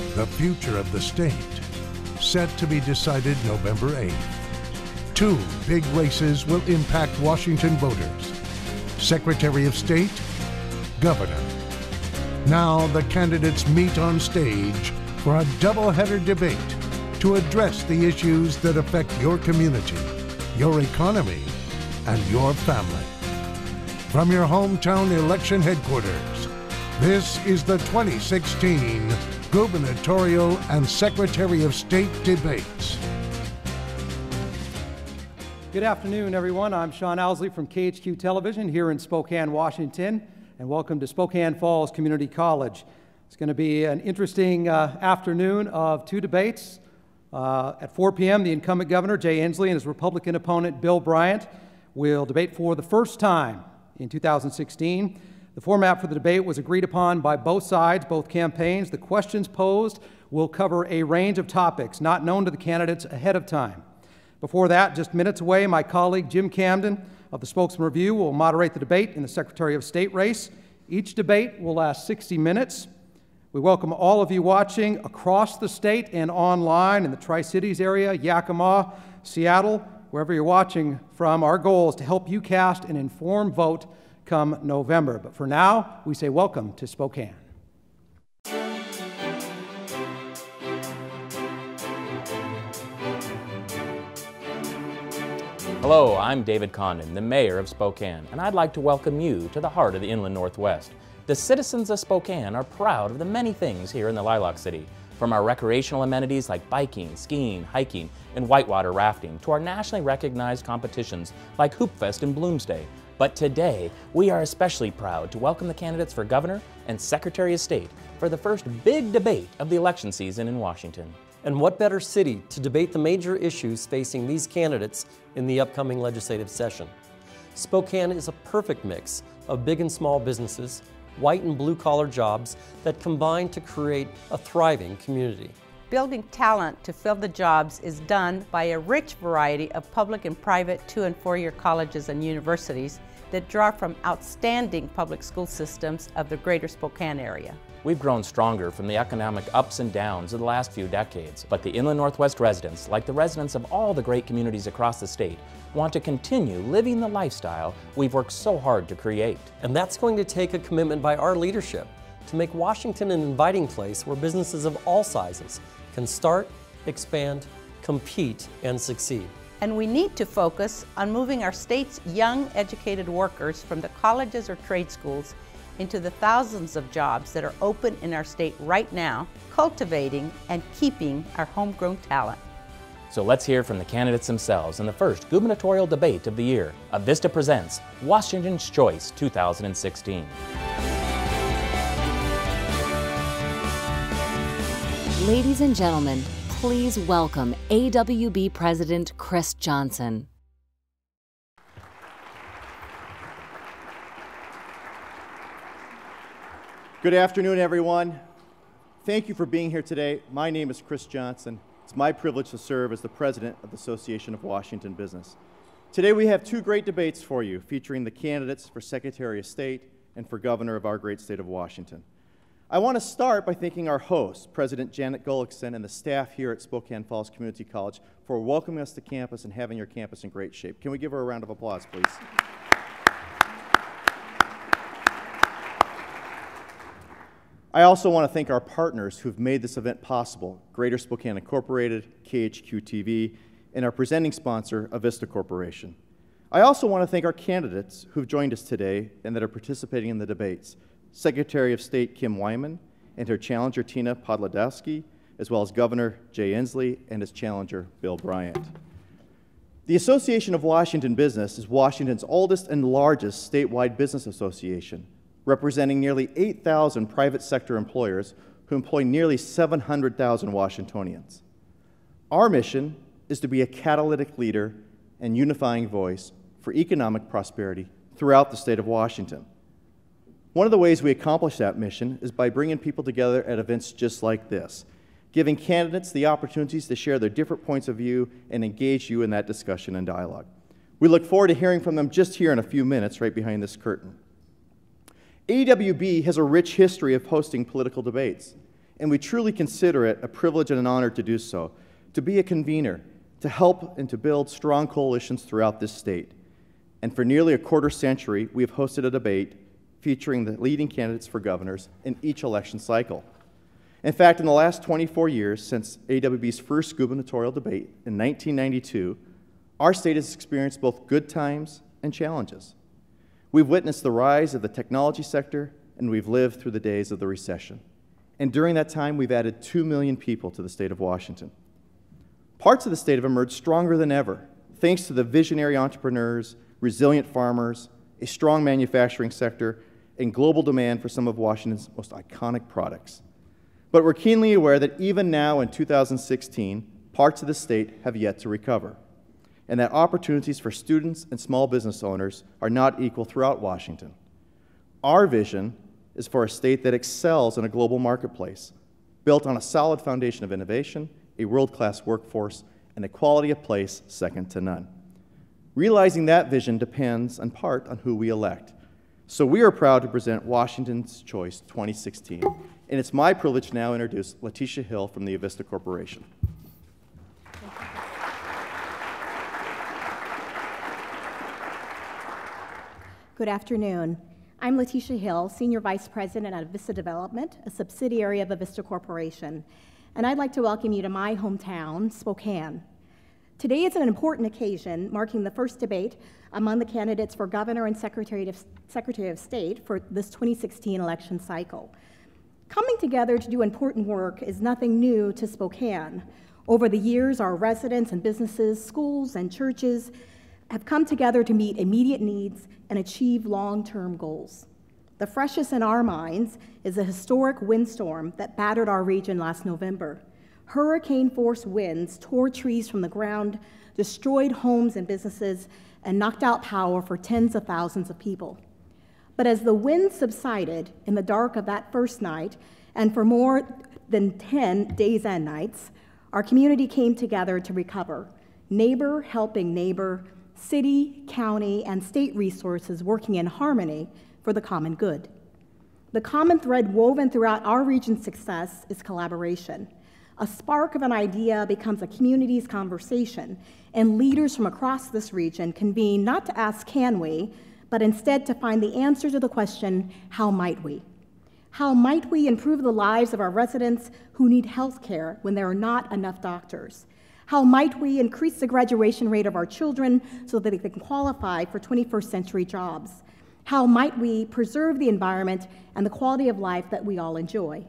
the future of the state, set to be decided November 8th. Two big races will impact Washington voters: Secretary of State, Governor. Now the candidates meet on stage for a double-header debate to address the issues that affect your community, your economy, and your family. From your hometown election headquarters, this is the 2016 Gubernatorial and Secretary of State debates. Good afternoon, everyone. I'm Sean Owsley from KHQ Television here in Spokane, Washington, and welcome to Spokane Falls Community College. It's going to be an interesting afternoon of two debates. At 4 p.m., the incumbent governor, Jay Inslee, and his Republican opponent, Bill Bryant, will debate for the first time in 2016. The format for the debate was agreed upon by both sides, both campaigns. The questions posed will cover a range of topics not known to the candidates ahead of time. Before that, just minutes away, my colleague Jim Camden of the Spokesman Review will moderate the debate in the Secretary of State race. Each debate will last 60 minutes. We welcome all of you watching across the state and online in the Tri-Cities area, Yakima, Seattle, wherever you're watching from. Our goal is to help you cast an informed vote come November. But for now, we say welcome to Spokane. Hello, I'm David Condon, the mayor of Spokane, and I'd like to welcome you to the heart of the Inland Northwest. The citizens of Spokane are proud of the many things here in the Lilac City, from our recreational amenities like biking, skiing, hiking, and whitewater rafting, to our nationally recognized competitions like Hoop Fest and Bloomsday. But today, we are especially proud to welcome the candidates for Governor and Secretary of State for the first big debate of the election season in Washington. And what better city to debate the major issues facing these candidates in the upcoming legislative session? Spokane is a perfect mix of big and small businesses, white and blue-collar jobs that combine to create a thriving community. Building talent to fill the jobs is done by a rich variety of public and private 2- and 4-year colleges and universities that draw from outstanding public school systems of the greater Spokane area. We've grown stronger from the economic ups and downs of the last few decades, but the Inland Northwest residents, like the residents of all the great communities across the state, want to continue living the lifestyle we've worked so hard to create. And that's going to take a commitment by our leadership to make Washington an inviting place where businesses of all sizes can start, expand, compete, and succeed. And we need to focus on moving our state's young, educated workers from the colleges or trade schools into the thousands of jobs that are open in our state right now, cultivating and keeping our homegrown talent. So let's hear from the candidates themselves in the first gubernatorial debate of the year. Avista presents Washington's Choice 2016. Ladies and gentlemen, please welcome AWB President Chris Johnson. Good afternoon, everyone. Thank you for being here today. My name is Chris Johnson. It's my privilege to serve as the president of the Association of Washington Business. Today we have two great debates for you, featuring the candidates for Secretary of State and for Governor of our great state of Washington. I want to start by thanking our host, President Janet Gullickson, and the staff here at Spokane Falls Community College for welcoming us to campus and having your campus in great shape. Can we give her a round of applause, please? I also want to thank our partners who've made this event possible: Greater Spokane Incorporated, KHQ TV, and our presenting sponsor, Avista Corporation. I also want to thank our candidates who've joined us today and that are participating in the debates: Secretary of State Kim Wyman and her challenger Tina Podlodowski, as well as Governor Jay Inslee and his challenger Bill Bryant. The Association of Washington Business is Washington's oldest and largest statewide business association, representing nearly 8,000 private sector employers who employ nearly 700,000 Washingtonians. Our mission is to be a catalytic leader and unifying voice for economic prosperity throughout the state of Washington. One of the ways we accomplish that mission is by bringing people together at events just like this, giving candidates the opportunities to share their different points of view and engage you in that discussion and dialogue. We look forward to hearing from them just here in a few minutes, right behind this curtain. AWB has a rich history of hosting political debates. and we truly consider it a privilege and an honor to do so, to be a convener, to help and to build strong coalitions throughout this state. And for nearly a quarter century, we have hosted a debate featuring the leading candidates for governors in each election cycle. In fact, in the last 24 years, since AWB's first gubernatorial debate in 1992, our state has experienced both good times and challenges. We've witnessed the rise of the technology sector, and we've lived through the days of the recession. And during that time, we've added 2 million people to the state of Washington. Parts of the state have emerged stronger than ever, thanks to the visionary entrepreneurs, resilient farmers, a strong manufacturing sector, and global demand for some of Washington's most iconic products. But we're keenly aware that even now in 2016, parts of the state have yet to recover, and that opportunities for students and small business owners are not equal throughout Washington. Our vision is for a state that excels in a global marketplace, built on a solid foundation of innovation, a world-class workforce, and a quality of place second to none. Realizing that vision depends in part on who we elect. So we are proud to present Washington's Choice 2016, and it's my privilege to now introduce Letitia Hill from the Avista Corporation. Good afternoon. I'm Letitia Hill, Senior Vice President at Avista Development, a subsidiary of Avista Corporation, and I'd like to welcome you to my hometown, Spokane. Today is an important occasion marking the first debate among the candidates for Governor and Secretary of State for this 2016 election cycle. Coming together to do important work is nothing new to Spokane. Over the years, our residents and businesses, schools and churches have come together to meet immediate needs and achieve long-term goals. The freshest in our minds is a historic windstorm that battered our region last November. Hurricane-force winds tore trees from the ground, destroyed homes and businesses, and knocked out power for tens of thousands of people. But as the wind subsided in the dark of that first night, and for more than 10 days and nights, our community came together to recover, neighbor helping neighbor, city, county, and state resources working in harmony for the common good. The common thread woven throughout our region's success is collaboration. A spark of an idea becomes a community's conversation, and leaders from across this region convene not to ask, can we, but instead to find the answer to the question, how might we? How might we improve the lives of our residents who need health care when there are not enough doctors? How might we increase the graduation rate of our children so that they can qualify for 21st century jobs? How might we preserve the environment and the quality of life that we all enjoy?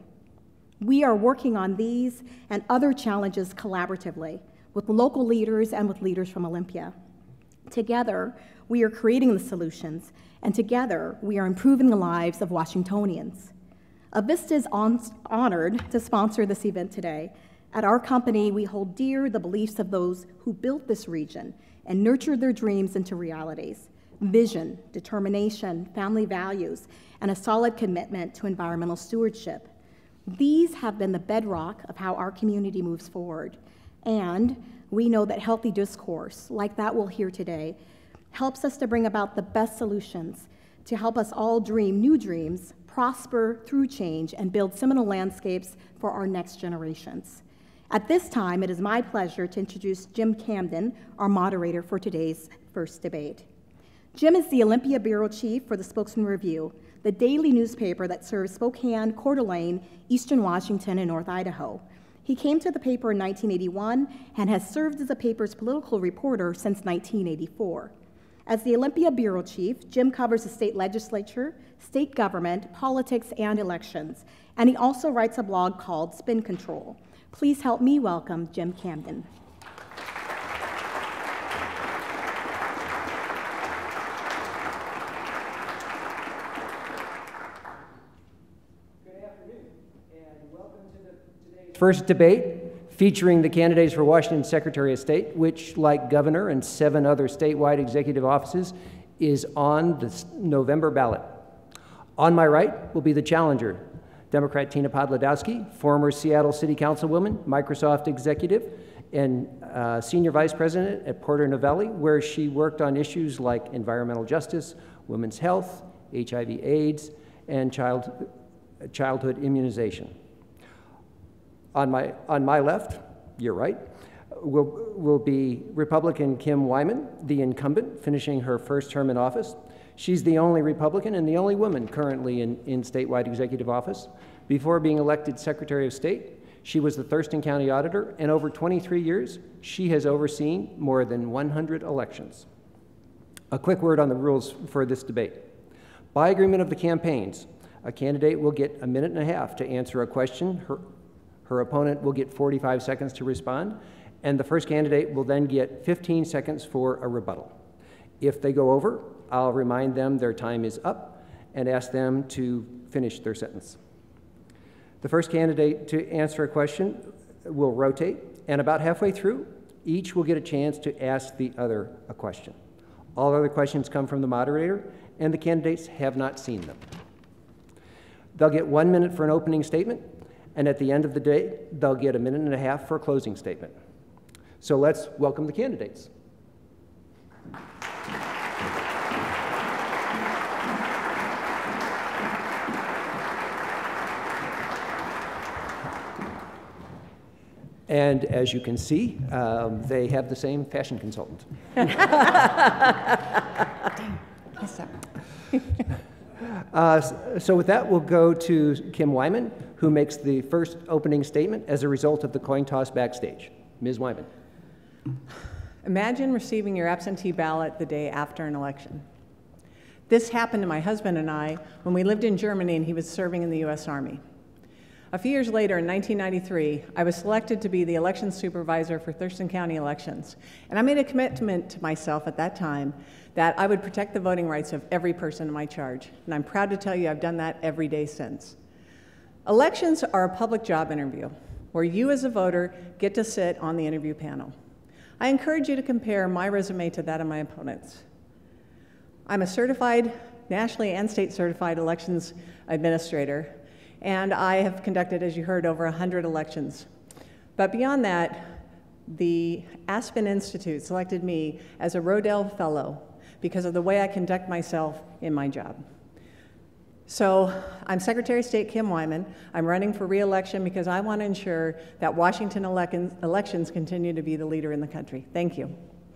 We are working on these and other challenges collaboratively with local leaders and with leaders from Olympia. Together, we are creating the solutions, and together, we are improving the lives of Washingtonians. Avista is honored to sponsor this event today. At our company, we hold dear the beliefs of those who built this region and nurtured their dreams into realities: vision, determination, family values, and a solid commitment to environmental stewardship. These have been the bedrock of how our community moves forward. And we know that healthy discourse, like that we'll hear today, helps us to bring about the best solutions to help us all dream new dreams, prosper through change, and build seminal landscapes for our next generations. At this time, it is my pleasure to introduce Jim Camden, our moderator for today's first debate. Jim is the Olympia Bureau Chief for the Spokesman Review, the daily newspaper that serves Spokane, Coeur d'Alene, Eastern Washington, and North Idaho. He came to the paper in 1981 and has served as the paper's political reporter since 1984. As the Olympia Bureau Chief, Jim covers the state legislature, state government, politics, and elections, and he also writes a blog called Spin Control. Please help me welcome Jim Camden. First debate featuring the candidates for Washington Secretary of State, which, like governor and 7 other statewide executive offices, is on the November ballot. On my right will be the challenger, Democrat Tina Podlodowski, former Seattle City Councilwoman, Microsoft executive, and senior vice president at Porter Novelli, where she worked on issues like environmental justice, women's health, HIV/AIDS, and childhood immunization. On my left, your right, will be Republican Kim Wyman, the incumbent, finishing her first term in office. She's the only Republican and the only woman currently in statewide executive office. Before being elected Secretary of State, she was the Thurston County Auditor, and over 23 years, she has overseen more than 100 elections. A quick word on the rules for this debate. By agreement of the campaigns, a candidate will get 1.5 minutes to answer a question. Her opponent will get 45 seconds to respond, and the first candidate will then get 15 seconds for a rebuttal. If they go over, I'll remind them their time is up and ask them to finish their sentence. The first candidate to answer a question will rotate, and about halfway through, each will get a chance to ask the other a question. All other questions come from the moderator, and the candidates have not seen them. They'll get 1 minute for an opening statement, and at the end of the day, they'll get 1.5 minutes for a closing statement. So let's welcome the candidates. And as you can see, they have the same fashion consultant. So with that, we'll go to Kim Wyman, who makes the first opening statement as a result of the coin toss backstage. Ms. Wyman. Imagine receiving your absentee ballot the day after an election. This happened to my husband and I when we lived in Germany and he was serving in the U.S. Army. A few years later, in 1993, I was selected to be the election supervisor for Thurston County elections. And I made a commitment to myself at that time that I would protect the voting rights of every person in my charge. And I'm proud to tell you I've done that every day since. Elections are a public job interview where you as a voter get to sit on the interview panel. I encourage you to compare my resume to that of my opponents. I'm a certified, nationally and state certified elections administrator, and I have conducted, as you heard, over 100 elections. But beyond that, the Aspen Institute selected me as a Rodell Fellow because of the way I conduct myself in my job. So I'm Secretary of State Kim Wyman. I'm running for re-election because I want to ensure that Washington elections continue to be the leader in the country. Thank you.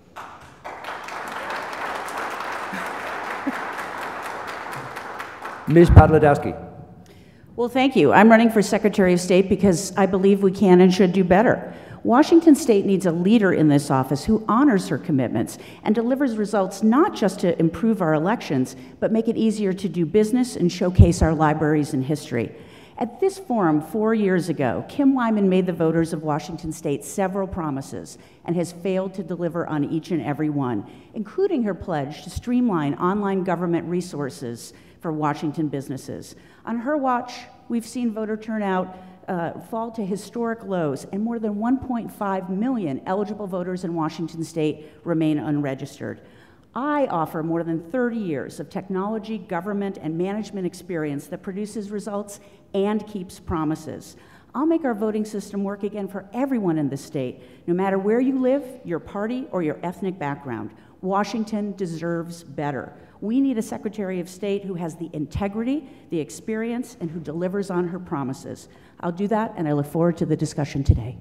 Ms. Podlodowski. Well, thank you. I'm running for Secretary of State because I believe we can and should do better. Washington State needs a leader in this office who honors her commitments and delivers results not just to improve our elections, but make it easier to do business and showcase our libraries and history. At this forum 4 years ago, Kim Wyman made the voters of Washington State several promises and has failed to deliver on each and every one, including her pledge to streamline online government resources for Washington businesses. On her watch, we've seen voter turnout fall to historic lows, and more than 1.5 million eligible voters in Washington State remain unregistered. I offer more than 30 years of technology, government, and management experience that produces results and keeps promises. I'll make our voting system work again for everyone in the state, no matter where you live, your party, or your ethnic background. Washington deserves better. We need a Secretary of State who has the integrity, the experience, and who delivers on her promises. I'll do that, and I look forward to the discussion today.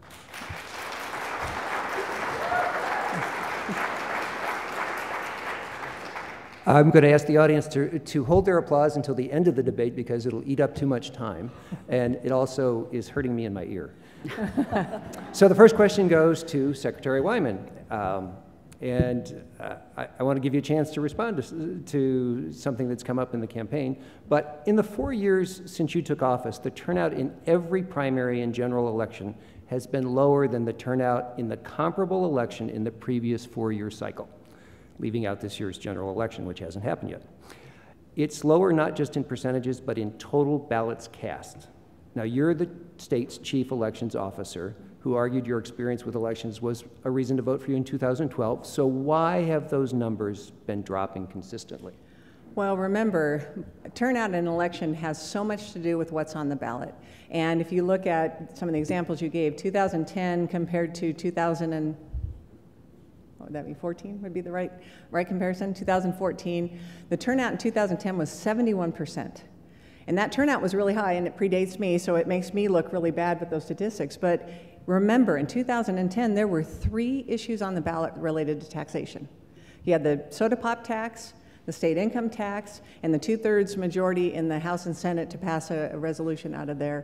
I'm going to ask the audience to hold their applause until the end of the debate because it'll eat up too much time, and it also is hurting me in my ear. So the first question goes to Secretary Wyman. And I want to give you a chance to respond to something that's come up in the campaign. But in the 4 years since you took office, the turnout in every primary and general election has been lower than the turnout in the comparable election in the previous 4-year cycle, leaving out this year's general election, which hasn't happened yet. It's lower not just in percentages, but in total ballots cast. Now, you're the state's chief elections officer who argued your experience with elections was a reason to vote for you in 2012. So why have those numbers been dropping consistently? Well, remember, turnout in an election has so much to do with what's on the ballot. And if you look at some of the examples you gave, 2010 compared to 2000 what would that be, 14 would be the right comparison, 2014, the turnout in 2010 was 71%. And that turnout was really high, and it predates me, so it makes me look really bad with those statistics. But remember, in 2010, there were 3 issues on the ballot related to taxation. You had the soda pop tax, the state income tax, and the 2/3 majority in the House and Senate to pass a resolution out of there,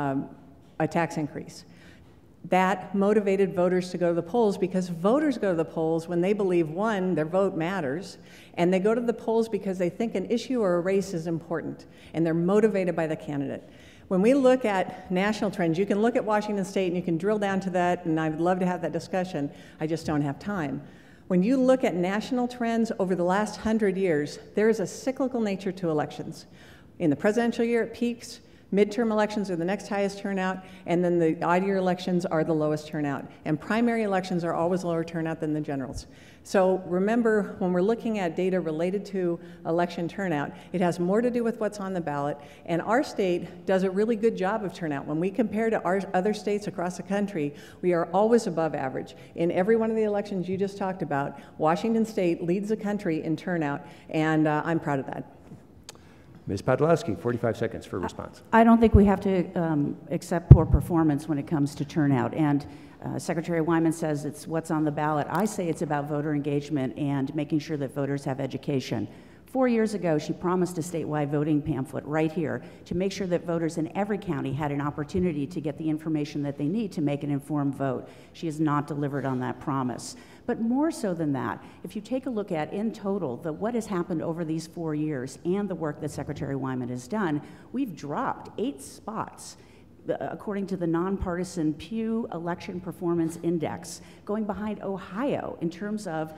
a tax increase. That motivated voters to go to the polls, because voters go to the polls when they believe, one, their vote matters, and they go to the polls because they think an issue or a race is important, and they're motivated by the candidate. When we look at national trends, you can look at Washington State and you can drill down to that, and I would love to have that discussion. I just don't have time. When you look at national trends over the last 100 years, there is a cyclical nature to elections. In the presidential year, it peaks. Midterm elections are the next highest turnout, and then the odd year elections are the lowest turnout. And primary elections are always lower turnout than the generals. So remember, when we're looking at data related to election turnout, it has more to do with what's on the ballot, and our state does a really good job of turnout. When we compare to our other states across the country, we are always above average. In every one of the elections you just talked about, Washington State leads the country in turnout, and I'm proud of that. Ms. Podlodowski, 45 seconds for a response. I don't think we have to accept poor performance when it comes to turnout. And Secretary Wyman says it's what's on the ballot. I say it's about voter engagement and making sure that voters have education. 4 years ago, she promised a statewide voting pamphlet right here to make sure that voters in every county had an opportunity to get the information that they need to make an informed vote. She has not delivered on that promise. But more so than that, if you take a look at, in total, what has happened over these 4 years and the work that Secretary Wyman has done, we've dropped 8 spots according to the nonpartisan Pew Election Performance Index, going behind Ohio in terms of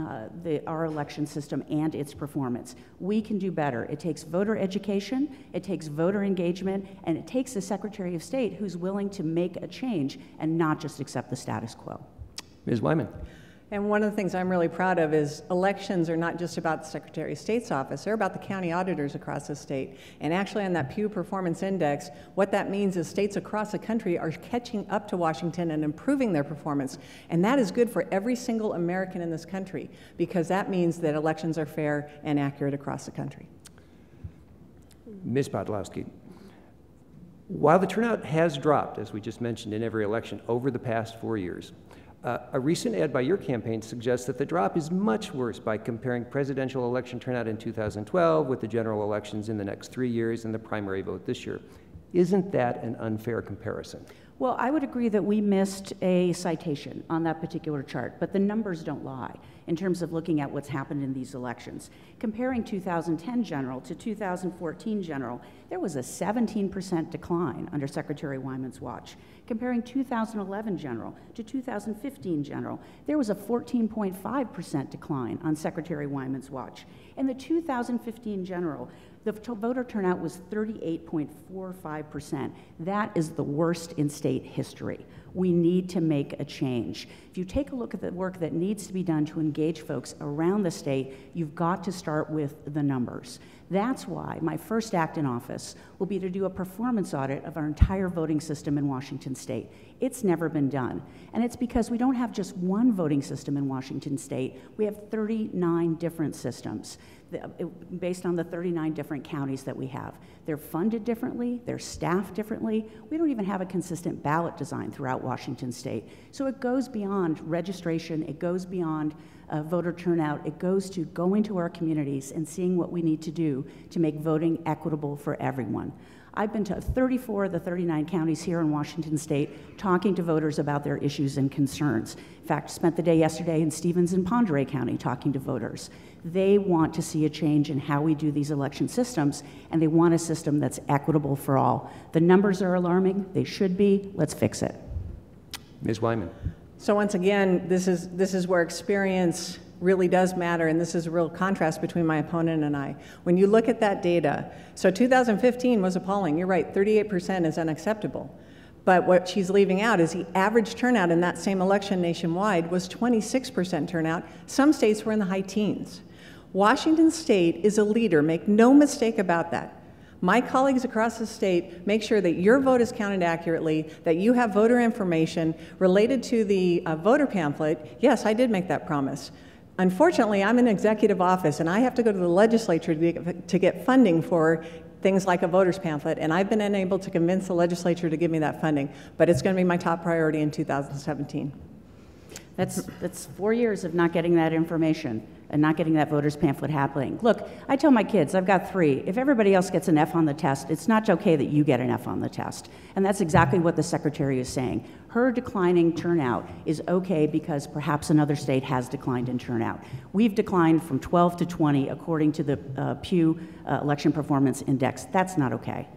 our election system and its performance. We can do better. It takes voter education, it takes voter engagement, and it takes a Secretary of State who's willing to make a change and not just accept the status quo. Ms. Wyman. And one of the things I'm really proud of is elections are not just about the Secretary of State's office, they're about the county auditors across the state. And actually on that Pew Performance Index, what that means is states across the country are catching up to Washington and improving their performance. And that is good for every single American in this country, because that means that elections are fair and accurate across the country. Ms. Podlodowski, while the turnout has dropped, as we just mentioned, in every election over the past 4 years, a recent ad by your campaign suggests that the drop is much worse by comparing presidential election turnout in 2012 with the general elections in the next 3 years and the primary vote this year. Isn't that an unfair comparison? Well, I would agree that we missed a citation on that particular chart, but the numbers don't lie in terms of looking at what's happened in these elections. Comparing 2010 general to 2014 general, there was a 17% decline under Secretary Wyman's watch. Comparing 2011 general to 2015 general, there was a 14.5% decline on Secretary Wyman's watch. In the 2015 general, the voter turnout was 38.45%. That is the worst in state history. We need to make a change. If you take a look at the work that needs to be done to engage folks around the state, you've got to start with the numbers. That's why my first act in office will be to do a performance audit of our entire voting system in Washington state. It's never been done. And it's because we don't have just one voting system in Washington state. We have 39 different systems based on the 39 different counties that we have. They're funded differently, they're staffed differently. We don't even have a consistent ballot design throughout Washington state. So it goes beyond registration, it goes beyond voter turnout, it goes to going to our communities and seeing what we need to do to make voting equitable for everyone. I've been to 34 of the 39 counties here in Washington state talking to voters about their issues and concerns. In fact, spent the day yesterday in Stevens and Ponderay County talking to voters. They want to see a change in how we do these election systems, and they want a system that's equitable for all. The numbers are alarming, they should be, let's fix it. Ms. Wyman. So once again, this is where experience really does matter, and this is a real contrast between my opponent and I. When you look at that data, so 2015 was appalling. You're right, 38% is unacceptable. But what she's leaving out is the average turnout in that same election nationwide was 26% turnout. Some states were in the high teens. Washington state is a leader, make no mistake about that. My colleagues across the state make sure that your vote is counted accurately, that you have voter information related to the voter pamphlet. Yes, I did make that promise. Unfortunately, I'm in executive office and I have to go to the legislature to get funding for things like a voter's pamphlet, and I've been unable to convince the legislature to give me that funding, but it's going to be my top priority in 2017. That's 4 years of not getting that information and not getting that voter's pamphlet happening. Look, I tell my kids, I've got 3, if everybody else gets an F on the test, it's not okay that you get an F on the test. And that's exactly what the secretary is saying. Her declining turnout is okay because perhaps another state has declined in turnout. We've declined from 12 to 20 according to the Pew Election Performance Index. That's not okay.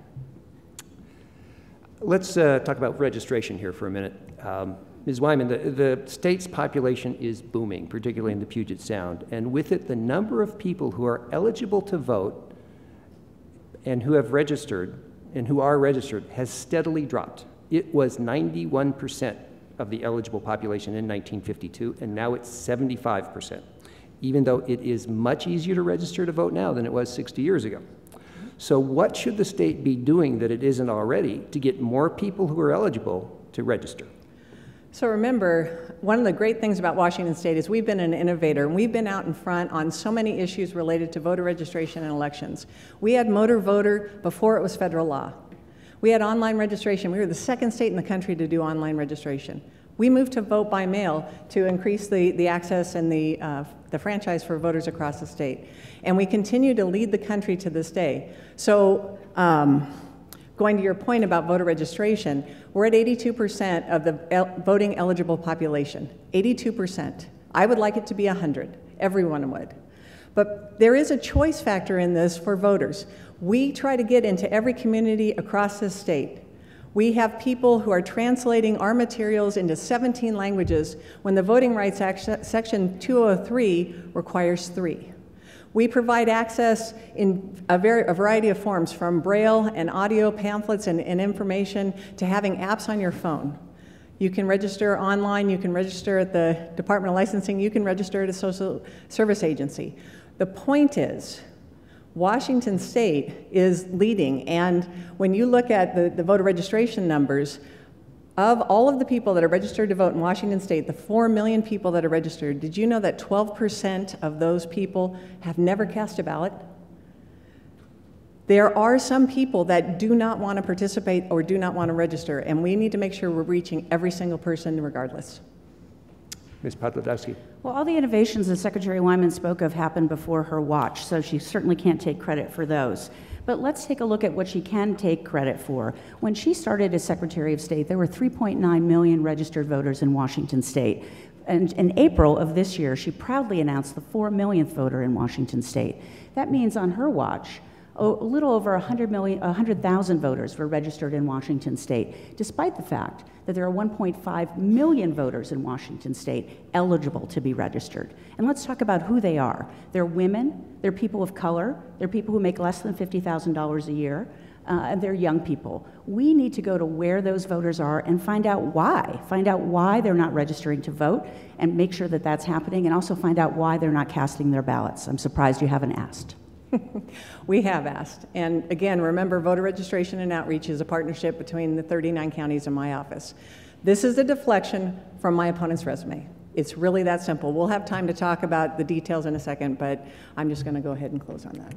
Let's talk about registration here for a minute. Ms. Wyman, the state's population is booming, particularly in the Puget Sound, and with it, the number of people who are eligible to vote and who have registered and who are registered has steadily dropped. It was 91% of the eligible population in 1952, and now it's 75%, even though it is much easier to register to vote now than it was 60 years ago. So what should the state be doing that it isn't already to get more people who are eligible to register? So remember, one of the great things about Washington State is we've been an innovator, and we've been out in front on so many issues related to voter registration and elections. We had motor voter before it was federal law. We had online registration. We were the second state in the country to do online registration. We moved to vote by mail to increase the access and the franchise for voters across the state. And we continue to lead the country to this day. So going to your point about voter registration, we're at 82% of the voting eligible population, 82%. I would like it to be 100, everyone would. But there is a choice factor in this for voters. We try to get into every community across this state. We have people who are translating our materials into 17 languages when the Voting Rights Act, Section 203 requires 3. We provide access in a variety of forms, from Braille and audio pamphlets and information to having apps on your phone. You can register online, you can register at the Department of Licensing, you can register at a social service agency. The point is, Washington State is leading, and when you look at the voter registration numbers, of all of the people that are registered to vote in Washington State, the 4 million people that are registered, did you know that 12% of those people have never cast a ballot? There are some people that do not want to participate or do not want to register, and we need to make sure we're reaching every single person regardless. Ms. Podlodowski. Well, all the innovations that Secretary Wyman spoke of happened before her watch, so she certainly can't take credit for those. But let's take a look at what she can take credit for. When she started as Secretary of State, there were 3.9 million registered voters in Washington State. And in April of this year, she proudly announced the 4 millionth voter in Washington State. That means on her watch, a little over 100,000 voters were registered in Washington State, despite the fact that there are 1.5 million voters in Washington State eligible to be registered. And let's talk about who they are. They're women, they're people of color, they're people who make less than $50,000 a year, and they're young people. We need to go to where those voters are and find out why they're not registering to vote, and make sure that that's happening, and also find out why they're not casting their ballots. I'm surprised you haven't asked. We have asked. And again, remember, voter registration and outreach is a partnership between the 39 counties and my office. This is a deflection from my opponent's resume. It's really that simple. We'll have time to talk about the details in a second, but I'm just going to go ahead and close on that.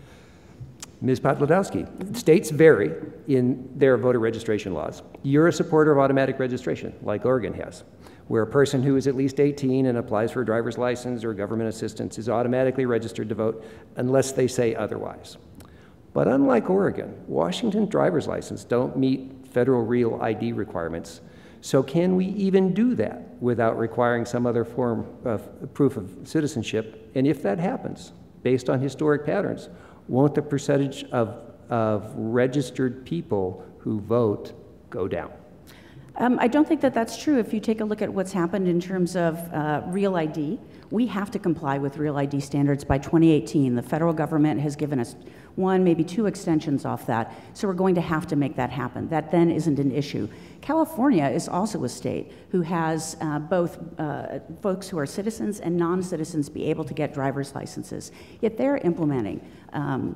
Ms. Podlodowski, states vary in their voter registration laws. You're a supporter of automatic registration, like Oregon has, where a person who is at least 18 and applies for a driver's license or government assistance is automatically registered to vote unless they say otherwise. But unlike Oregon, Washington driver's license don't meet federal real ID requirements. So can we even do that without requiring some other form of proof of citizenship? And if that happens, based on historic patterns, won't the percentage of registered people who vote go down? I don't think that that's true. If you take a look at what's happened in terms of Real ID, we have to comply with Real ID standards by 2018. The federal government has given us 1, maybe 2 extensions off that, so we're going to have to make that happen. That then isn't an issue. California is also a state who has both folks who are citizens and non-citizens be able to get driver's licenses, yet they're implementing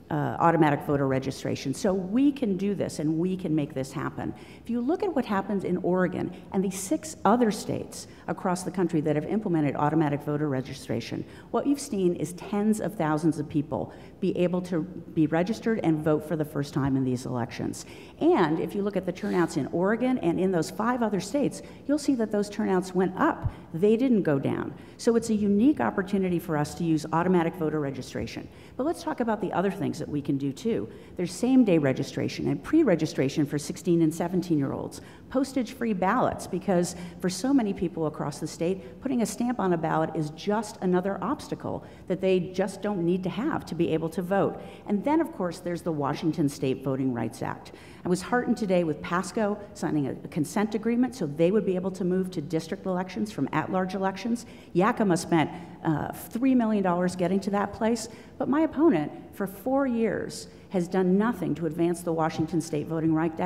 automatic voter registration. So we can do this and we can make this happen. If you look at what happens in Oregon and the 6 other states across the country that have implemented automatic voter registration, what you've seen is tens of thousands of people be able to be registered and vote for the first time in these elections. And if you look at the turnouts in Oregon and in those 5 other states, you'll see that those turnouts went up. They didn't go down. So it's a unique opportunity for us to use automatic voter registration. But let's talk about the other things that we can do too. There's same-day registration and pre-registration for 16 and 17-year-olds, postage-free ballots, because for so many people across the state, putting a stamp on a ballot is just another obstacle that they just don't need to have to be able to vote. And then, of course, there's the Washington State Voting Rights Act. I was heartened today with Pasco signing a consent agreement so they would be able to move to district elections from at-large elections. Yakima spent $3 million getting to that place, but my opponent, for 4 years, has done nothing to advance the Washington State Voting Rights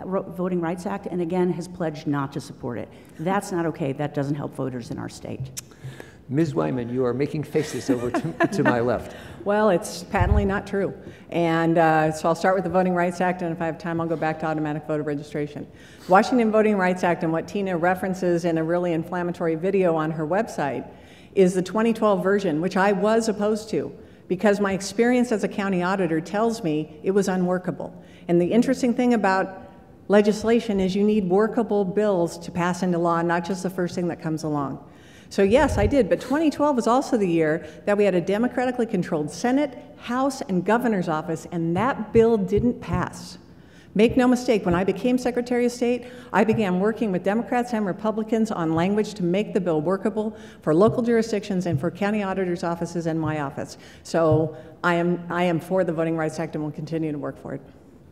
Act, and again has pledged not to support it. That's not okay. That doesn't help voters in our state. Ms. Wyman, you are making faces over to my left. Well, it's patently not true. And so I'll start with the Voting Rights Act, and if I have time, I'll go back to automatic voter registration. Washington Voting Rights Act, and what Tina references in a really inflammatory video on her website, is the 2012 version, which I was opposed to, because my experience as a county auditor tells me it was unworkable. And the interesting thing about legislation is you need workable bills to pass into law, not just the first thing that comes along. So yes, I did, but 2012 was also the year that we had a democratically controlled Senate, House, and Governor's office, and that bill didn't pass. Make no mistake, when I became Secretary of State, I began working with Democrats and Republicans on language to make the bill workable for local jurisdictions and for county auditors' offices and my office. So I am for the Voting Rights Act and will continue to work for it.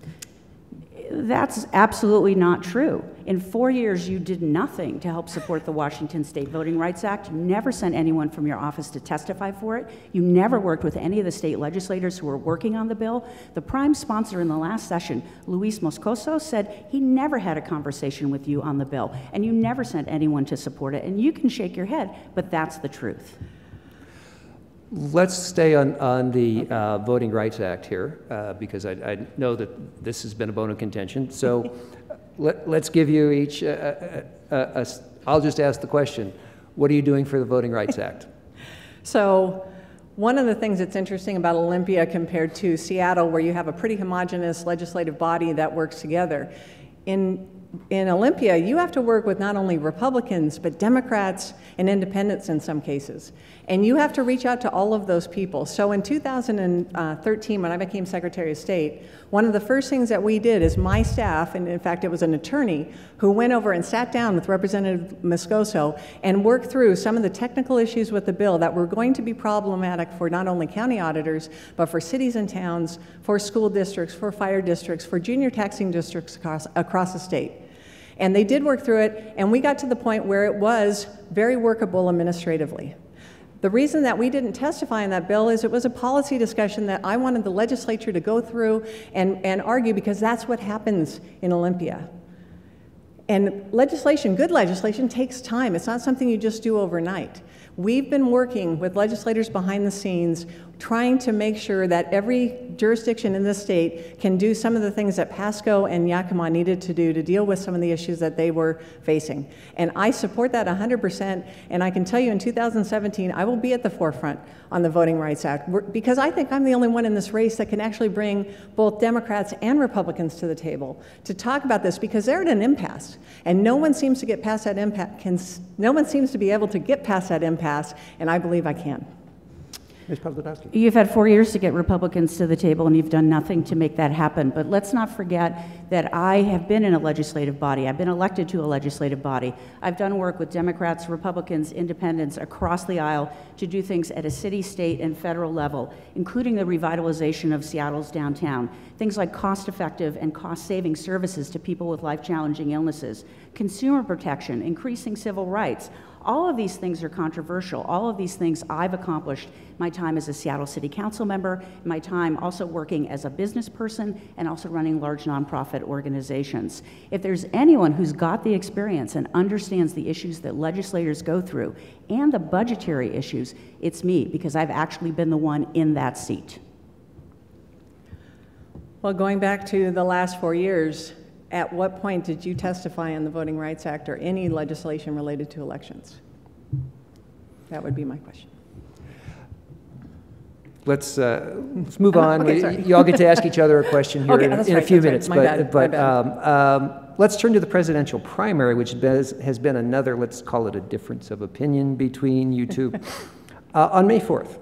That's absolutely not true. In 4 years, you did nothing to help support the Washington State Voting Rights Act. You never sent anyone from your office to testify for it. You never worked with any of the state legislators who were working on the bill. The prime sponsor in the last session, Luis Moscoso, said he never had a conversation with you on the bill, and you never sent anyone to support it. And you can shake your head, but that's the truth. Let's stay on the Voting Rights Act here, because I know that this has been a bone of contention. So let's give you each, I'll just ask the question, what are you doing for the Voting Rights Act? So one of the things that's interesting about Olympia compared to Seattle, where you have a pretty homogeneous legislative body that works together, in Olympia, you have to work with not only Republicans, but Democrats and independents in some cases. And you have to reach out to all of those people. So in 2013, when I became Secretary of State, one of the first things that we did is my staff, and in fact it was an attorney, who went over and sat down with Representative Moscoso and worked through some of the technical issues with the bill that were going to be problematic for not only county auditors, but for cities and towns, for school districts, for fire districts, for junior taxing districts across the state. And they did work through it, and we got to the point where it was very workable administratively. The reason that we didn't testify on that bill is it was a policy discussion that I wanted the legislature to go through and argue, because that's what happens in Olympia. And legislation, good legislation, takes time. It's not something you just do overnight. We've been working with legislators behind the scenes, trying to make sure that every jurisdiction in the state can do some of the things that Pasco and Yakima needed to do to deal with some of the issues that they were facing. And I support that 100%, and I can tell you in 2017, I will be at the forefront on the Voting Rights Act, because I think I'm the only one in this race that can actually bring both Democrats and Republicans to the table to talk about this, because they're at an impasse, and no one seems to get past that impasse. No one seems to be able to get past that impasse, and I believe I can. Ms. Podlodowski. You've had 4 years to get Republicans to the table, and you've done nothing to make that happen. But let's not forget that I have been in a legislative body. I've been elected to a legislative body. I've done work with Democrats, Republicans, independents across the aisle to do things at a city, state, and federal level, including the revitalization of Seattle's downtown. Things like cost-effective and cost-saving services to people with life-challenging illnesses, consumer protection, increasing civil rights. All of these things are controversial. All of these things I've accomplished my time as a Seattle City Council member, my time also working as a business person, and also running large nonprofit organizations. If there's anyone who's got the experience and understands the issues that legislators go through and the budgetary issues, it's me, because I've actually been the one in that seat. Well, going back to the last 4 years, at what point did you testify on the Voting Rights Act or any legislation related to elections? That would be my question. Let's move on. Okay, you all get to ask each other a question here Okay, in a few right. minutes. My bad. Let's turn to the presidential primary, which has been another, let's call it a difference of opinion between you two. On May 4th,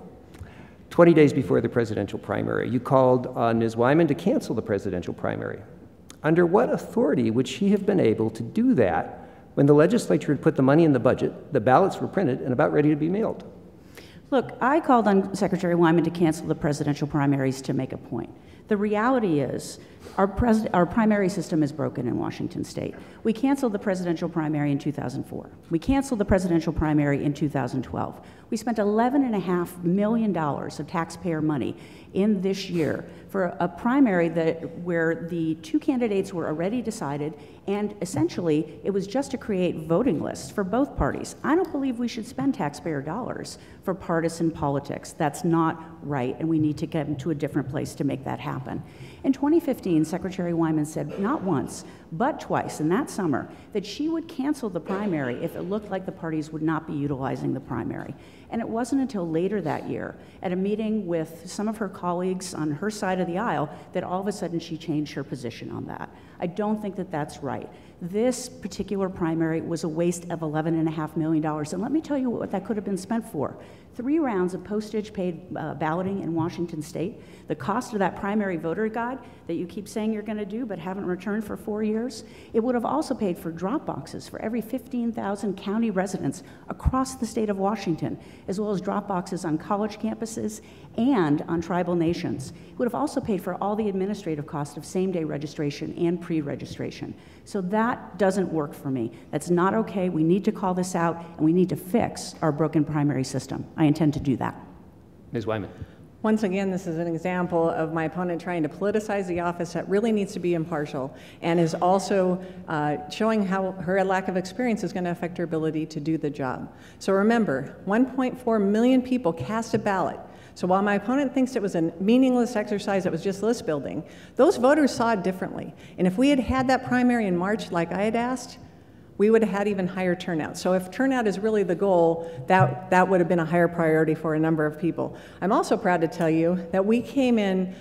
20 days before the presidential primary, you called on Ms. Wyman to cancel the presidential primary. Under what authority would she have been able to do that when the legislature had put the money in the budget, the ballots were printed, and about ready to be mailed? Look, I called on Secretary Wyman to cancel the presidential primaries to make a point. The reality is our primary system is broken in Washington state. We canceled the presidential primary in 2004. We canceled the presidential primary in 2012. We spent $11.5 million of taxpayer money in this year for a primary where the two candidates were already decided, and essentially it was just to create voting lists for both parties. I don't believe we should spend taxpayer dollars for partisan politics. That's not right, and we need to get to a different place to make that happen. In 2015, Secretary Wyman said not once, but twice in that summer that she would cancel the primary if it looked like the parties would not be utilizing the primary. And it wasn't until later that year, at a meeting with some of her colleagues on her side of the aisle, that all of a sudden she changed her position on that. I don't think that that's right. This particular primary was a waste of $11.5 million. And let me tell you what that could have been spent for. 3 rounds of postage-paid balloting in Washington state, the cost of that primary voter guide that you keep saying you're going to do but haven't returned for 4 years, it would have also paid for drop boxes for every 15,000 county residents across the state of Washington, as well as drop boxes on college campuses and on tribal nations. It would have also paid for all the administrative costs of same-day registration and pre-registration. So that doesn't work for me. That's not okay. We need to call this out, and we need to fix our broken primary system. I intend to do that. Ms. Wyman. Once again, this is an example of my opponent trying to politicize the office that really needs to be impartial, and is also showing how her lack of experience is going to affect her ability to do the job. So remember, 1.4 million people cast a ballot. So while my opponent thinks it was a meaningless exercise that was just list building, those voters saw it differently. And if we had had that primary in March like I had asked, we would have had even higher turnout. So if turnout is really the goal, that would have been a higher priority for a number of people. I'm also proud to tell you that we came in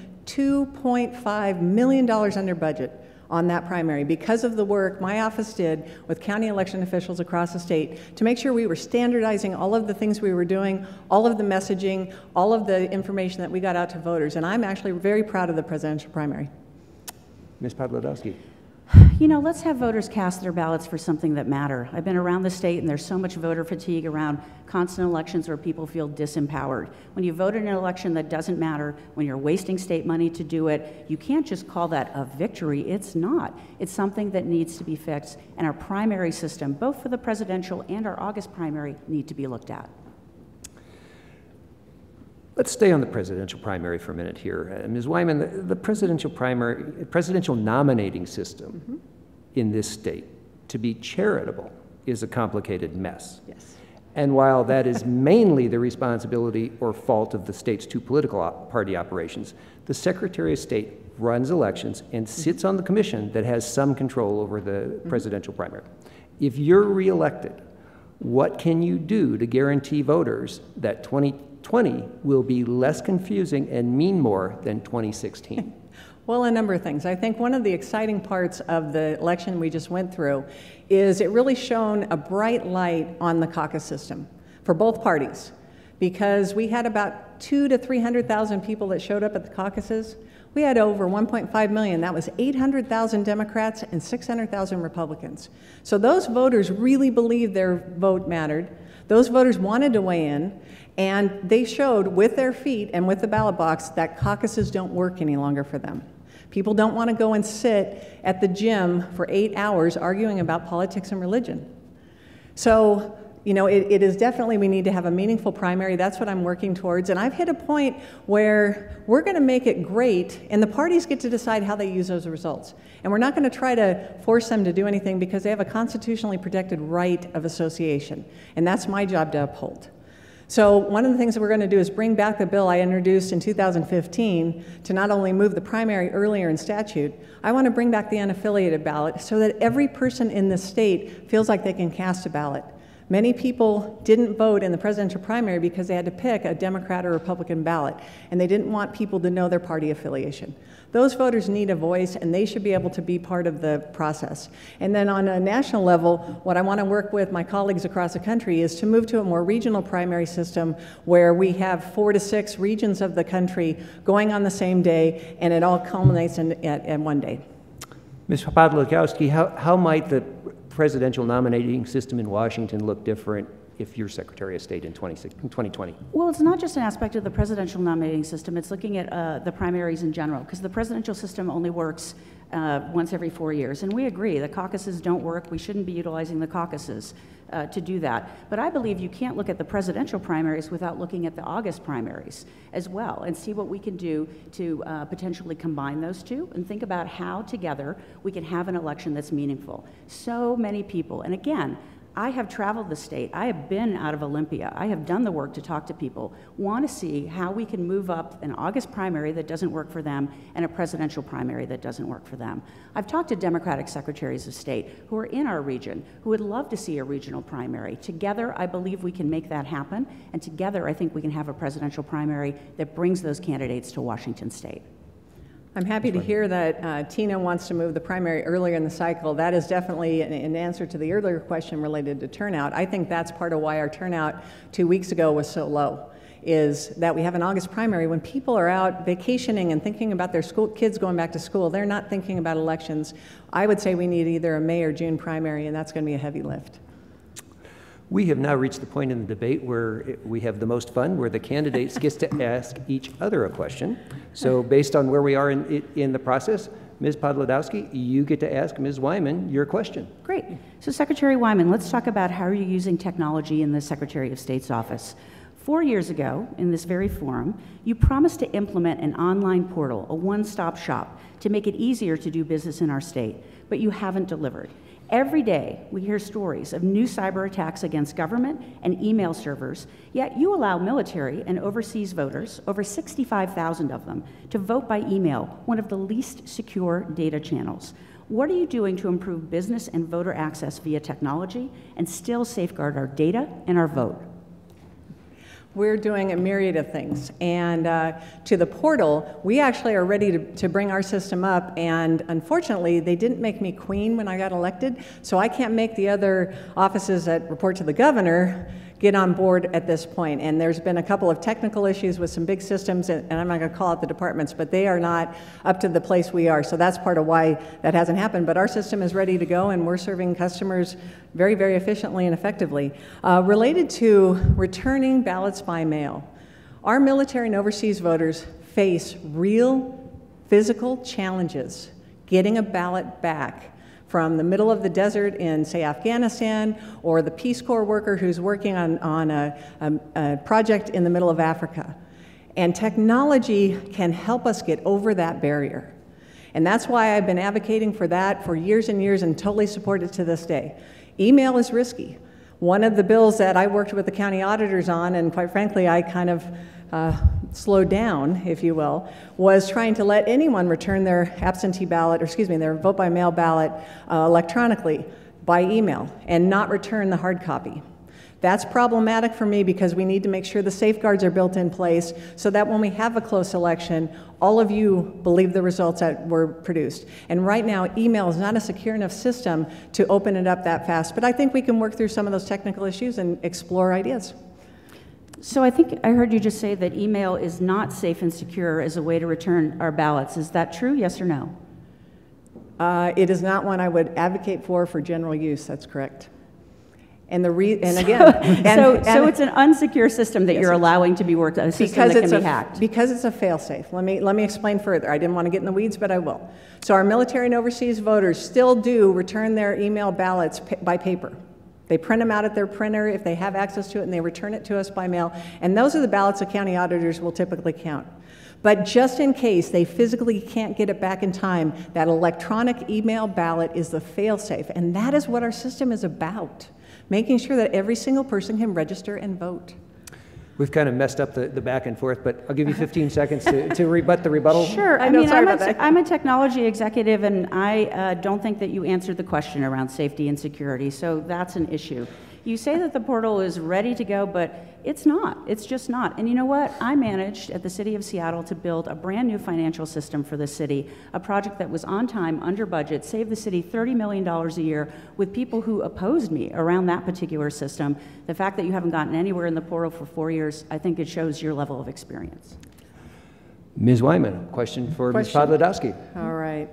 $2.5 million under budget on that primary because of the work my office did with county election officials across the state to make sure we were standardizing all of the things we were doing, all of the messaging, all of the information that we got out to voters. And I'm actually very proud of the presidential primary. Ms. Podlodowski. You know, let's have voters cast their ballots for something that matter. I've been around the state, and there's so much voter fatigue around constant elections where people feel disempowered. When you vote in an election that doesn't matter, when you're wasting state money to do it, you can't just call that a victory. It's not. It's something that needs to be fixed, and our primary system, both for the presidential and our August primary, need to be looked at. Let's stay on the presidential primary for a minute here. Ms. Wyman, the presidential nominating system in this state, to be charitable, is a complicated mess. Yes. And while that is mainly the responsibility or fault of the state's two political party operations, the Secretary of State runs elections and sits on the commission that has some control over the presidential primary. If you're reelected, what can you do to guarantee voters that 2020 will be less confusing and mean more than 2016? Well, a number of things. I think one of the exciting parts of the election we just went through is it really shone a bright light on the caucus system for both parties, because we had about 200,000 to 300,000 people that showed up at the caucuses. We had over 1.5 million. That was 800,000 Democrats and 600,000 Republicans. So those voters really believed their vote mattered. Those voters wanted to weigh in, and they showed with their feet and with the ballot box that caucuses don't work any longer for them. People don't want to go and sit at the gym for 8 hours arguing about politics and religion. So, you know, it is definitely, we need to have a meaningful primary. That's what I'm working towards. And I've hit a point where we're going to make it great, and the parties get to decide how they use those results. And we're not going to try to force them to do anything because they have a constitutionally protected right of association. And that's my job to uphold. So one of the things that we're going to do is bring back the bill I introduced in 2015 to not only move the primary earlier in statute, I want to bring back the unaffiliated ballot so that every person in the state feels like they can cast a ballot. Many people didn't vote in the presidential primary because they had to pick a Democrat or Republican ballot, and they didn't want people to know their party affiliation. Those voters need a voice, and they should be able to be part of the process. And then on a national level, what I want to work with my colleagues across the country is to move to a more regional primary system where we have 4 to 6 regions of the country going on the same day, and it all culminates in one day. Ms. Podlodowski, how might the presidential nominating system in Washington look different if you're Secretary of State in 2020? Well, it's not just an aspect of the presidential nominating system, it's looking at the primaries in general, because the presidential system only works once every 4 years. And we agree, the caucuses don't work. We shouldn't be utilizing the caucuses to do that. But I believe you can't look at the presidential primaries without looking at the August primaries as well and see what we can do to potentially combine those two and think about how together we can have an election that's meaningful. So many people, and again, I have traveled the state. I have been out of Olympia. I have done the work to talk to people, want to see how we can move up an August primary that doesn't work for them and a presidential primary that doesn't work for them. I've talked to Democratic secretaries of state who are in our region who would love to see a regional primary. Together, I believe we can make that happen, and together I think we can have a presidential primary that brings those candidates to Washington state. I'm happy to hear that Tina wants to move the primary earlier in the cycle. That is definitely an answer to the earlier question related to turnout. I think that's part of why our turnout 2 weeks ago was so low, is that we have an August primary. When people are out vacationing and thinking about their kids going back to school, they're not thinking about elections. I would say we need either a May or June primary, and that's going to be a heavy lift. We have now reached the point in the debate where we have the most fun, where the candidates get to ask each other a question. So based on where we are in the process, Ms. Podlodowski, you get to ask Ms. Wyman your question. Great. So Secretary Wyman, let's talk about how you're using technology in the Secretary of State's office. 4 years ago, in this very forum, you promised to implement an online portal, a one-stop shop, to make it easier to do business in our state, but you haven't delivered. Every day, we hear stories of new cyber attacks against government and email servers, yet you allow military and overseas voters, over 65,000 of them, to vote by email, one of the least secure data channels. What are you doing to improve business and voter access via technology and still safeguard our data and our vote? We're doing a myriad of things, and to the portal, we actually are ready to bring our system up, and unfortunately, they didn't make me queen when I got elected, so I can't make the other offices that report to the governor get on board at this point. And there's been a couple of technical issues with some big systems, and I'm not going to call out the departments, but they are not up to the place we are, so that's part of why that hasn't happened. But our system is ready to go, and we're serving customers very, very efficiently and effectively. Related to returning ballots by mail, our military and overseas voters face real physical challenges getting a ballot back from the middle of the desert in, say, Afghanistan, or the Peace Corps worker who's working on a project in the middle of Africa. And technology can help us get over that barrier. And that's why I've been advocating for that for years and years and totally support it to this day. Email is risky. One of the bills that I worked with the county auditors on, and quite frankly, I kind of slowed down, if you will, was trying to let anyone return their absentee ballot, or excuse me, their vote by mail ballot electronically by email and not return the hard copy. That's problematic for me because we need to make sure the safeguards are built in place so that when we have a close election, all of you believe the results that were produced. And right now, email is not a secure enough system to open it up that fast, but I think we can work through some of those technical issues and explore ideas. So I think I heard you just say that email is not safe and secure as a way to return our ballots. Is that true, yes or no? It is not one I would advocate for general use, that's correct. And so it's an unsecure system that you're allowing to be worked on, a system that can be hacked. Because it's a fail-safe. Let me explain further. I didn't want to get in the weeds, but I will. So our military and overseas voters still do return their email ballots by paper. They print them out at their printer if they have access to it, and they return it to us by mail. And those are the ballots the county auditors will typically count. But just in case they physically can't get it back in time, that electronic email ballot is the fail-safe. And that is what our system is about, making sure that every single person can register and vote. We've kind of messed up the back and forth, but I'll give you 15 seconds to rebut the rebuttal. Sure. I'm a technology executive, and I don't think that you answered the question around safety and security, so that's an issue. You say that the portal is ready to go, but it's not. It's just not. And you know what? I managed at the City of Seattle to build a brand new financial system for the city, a project that was on time, under budget, saved the city $30 million a year with people who opposed me around that particular system. The fact that you haven't gotten anywhere in the portal for 4 years, I think it shows your level of experience. Ms. Wyman, question for Ms. Podlodowski. All right.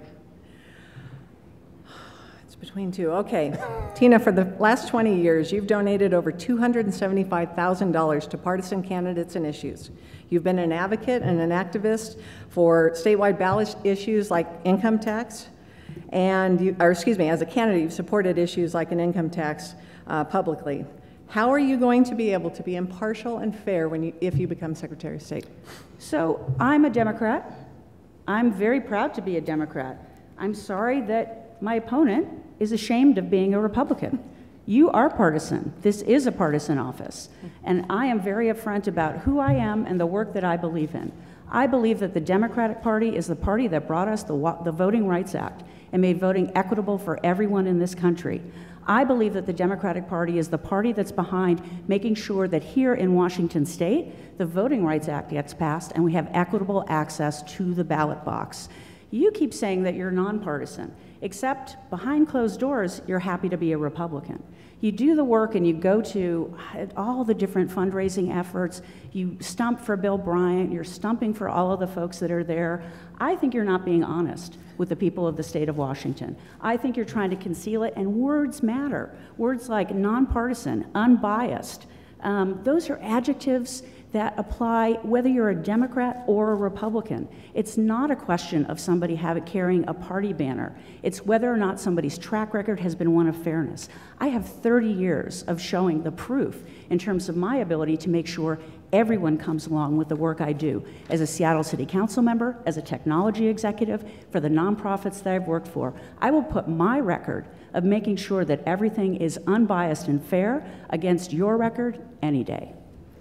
Between two. Okay. Tina, for the last 20 years, you've donated over $275,000 to partisan candidates and issues. You've been an advocate and an activist for statewide ballot issues like income tax, and as a candidate, you've supported issues like an income tax publicly. How are you going to be able to be impartial and fair if you become Secretary of State? So I'm a Democrat. I'm very proud to be a Democrat. I'm sorry that my opponent is ashamed of being a Republican. You are partisan. This is a partisan office. And I am very upfront about who I am and the work that I believe in. I believe that the Democratic Party is the party that brought us the Voting Rights Act and made voting equitable for everyone in this country. I believe that the Democratic Party is the party that's behind making sure that here in Washington State, the Voting Rights Act gets passed and we have equitable access to the ballot box. You keep saying that you're nonpartisan, except behind closed doors, you're happy to be a Republican. You do the work and you go to all the different fundraising efforts. You stump for Bill Bryant. You're stumping for all of the folks that are there. I think you're not being honest with the people of the state of Washington. I think you're trying to conceal it, and words matter. Words like nonpartisan, unbiased, those are adjectives that apply whether you're a Democrat or a Republican. It's not a question of somebody carrying a party banner. It's whether or not somebody's track record has been one of fairness. I have 30 years of showing the proof in terms of my ability to make sure everyone comes along with the work I do as a Seattle City Council member, as a technology executive, for the nonprofits that I've worked for. I will put my record of making sure that everything is unbiased and fair against your record any day.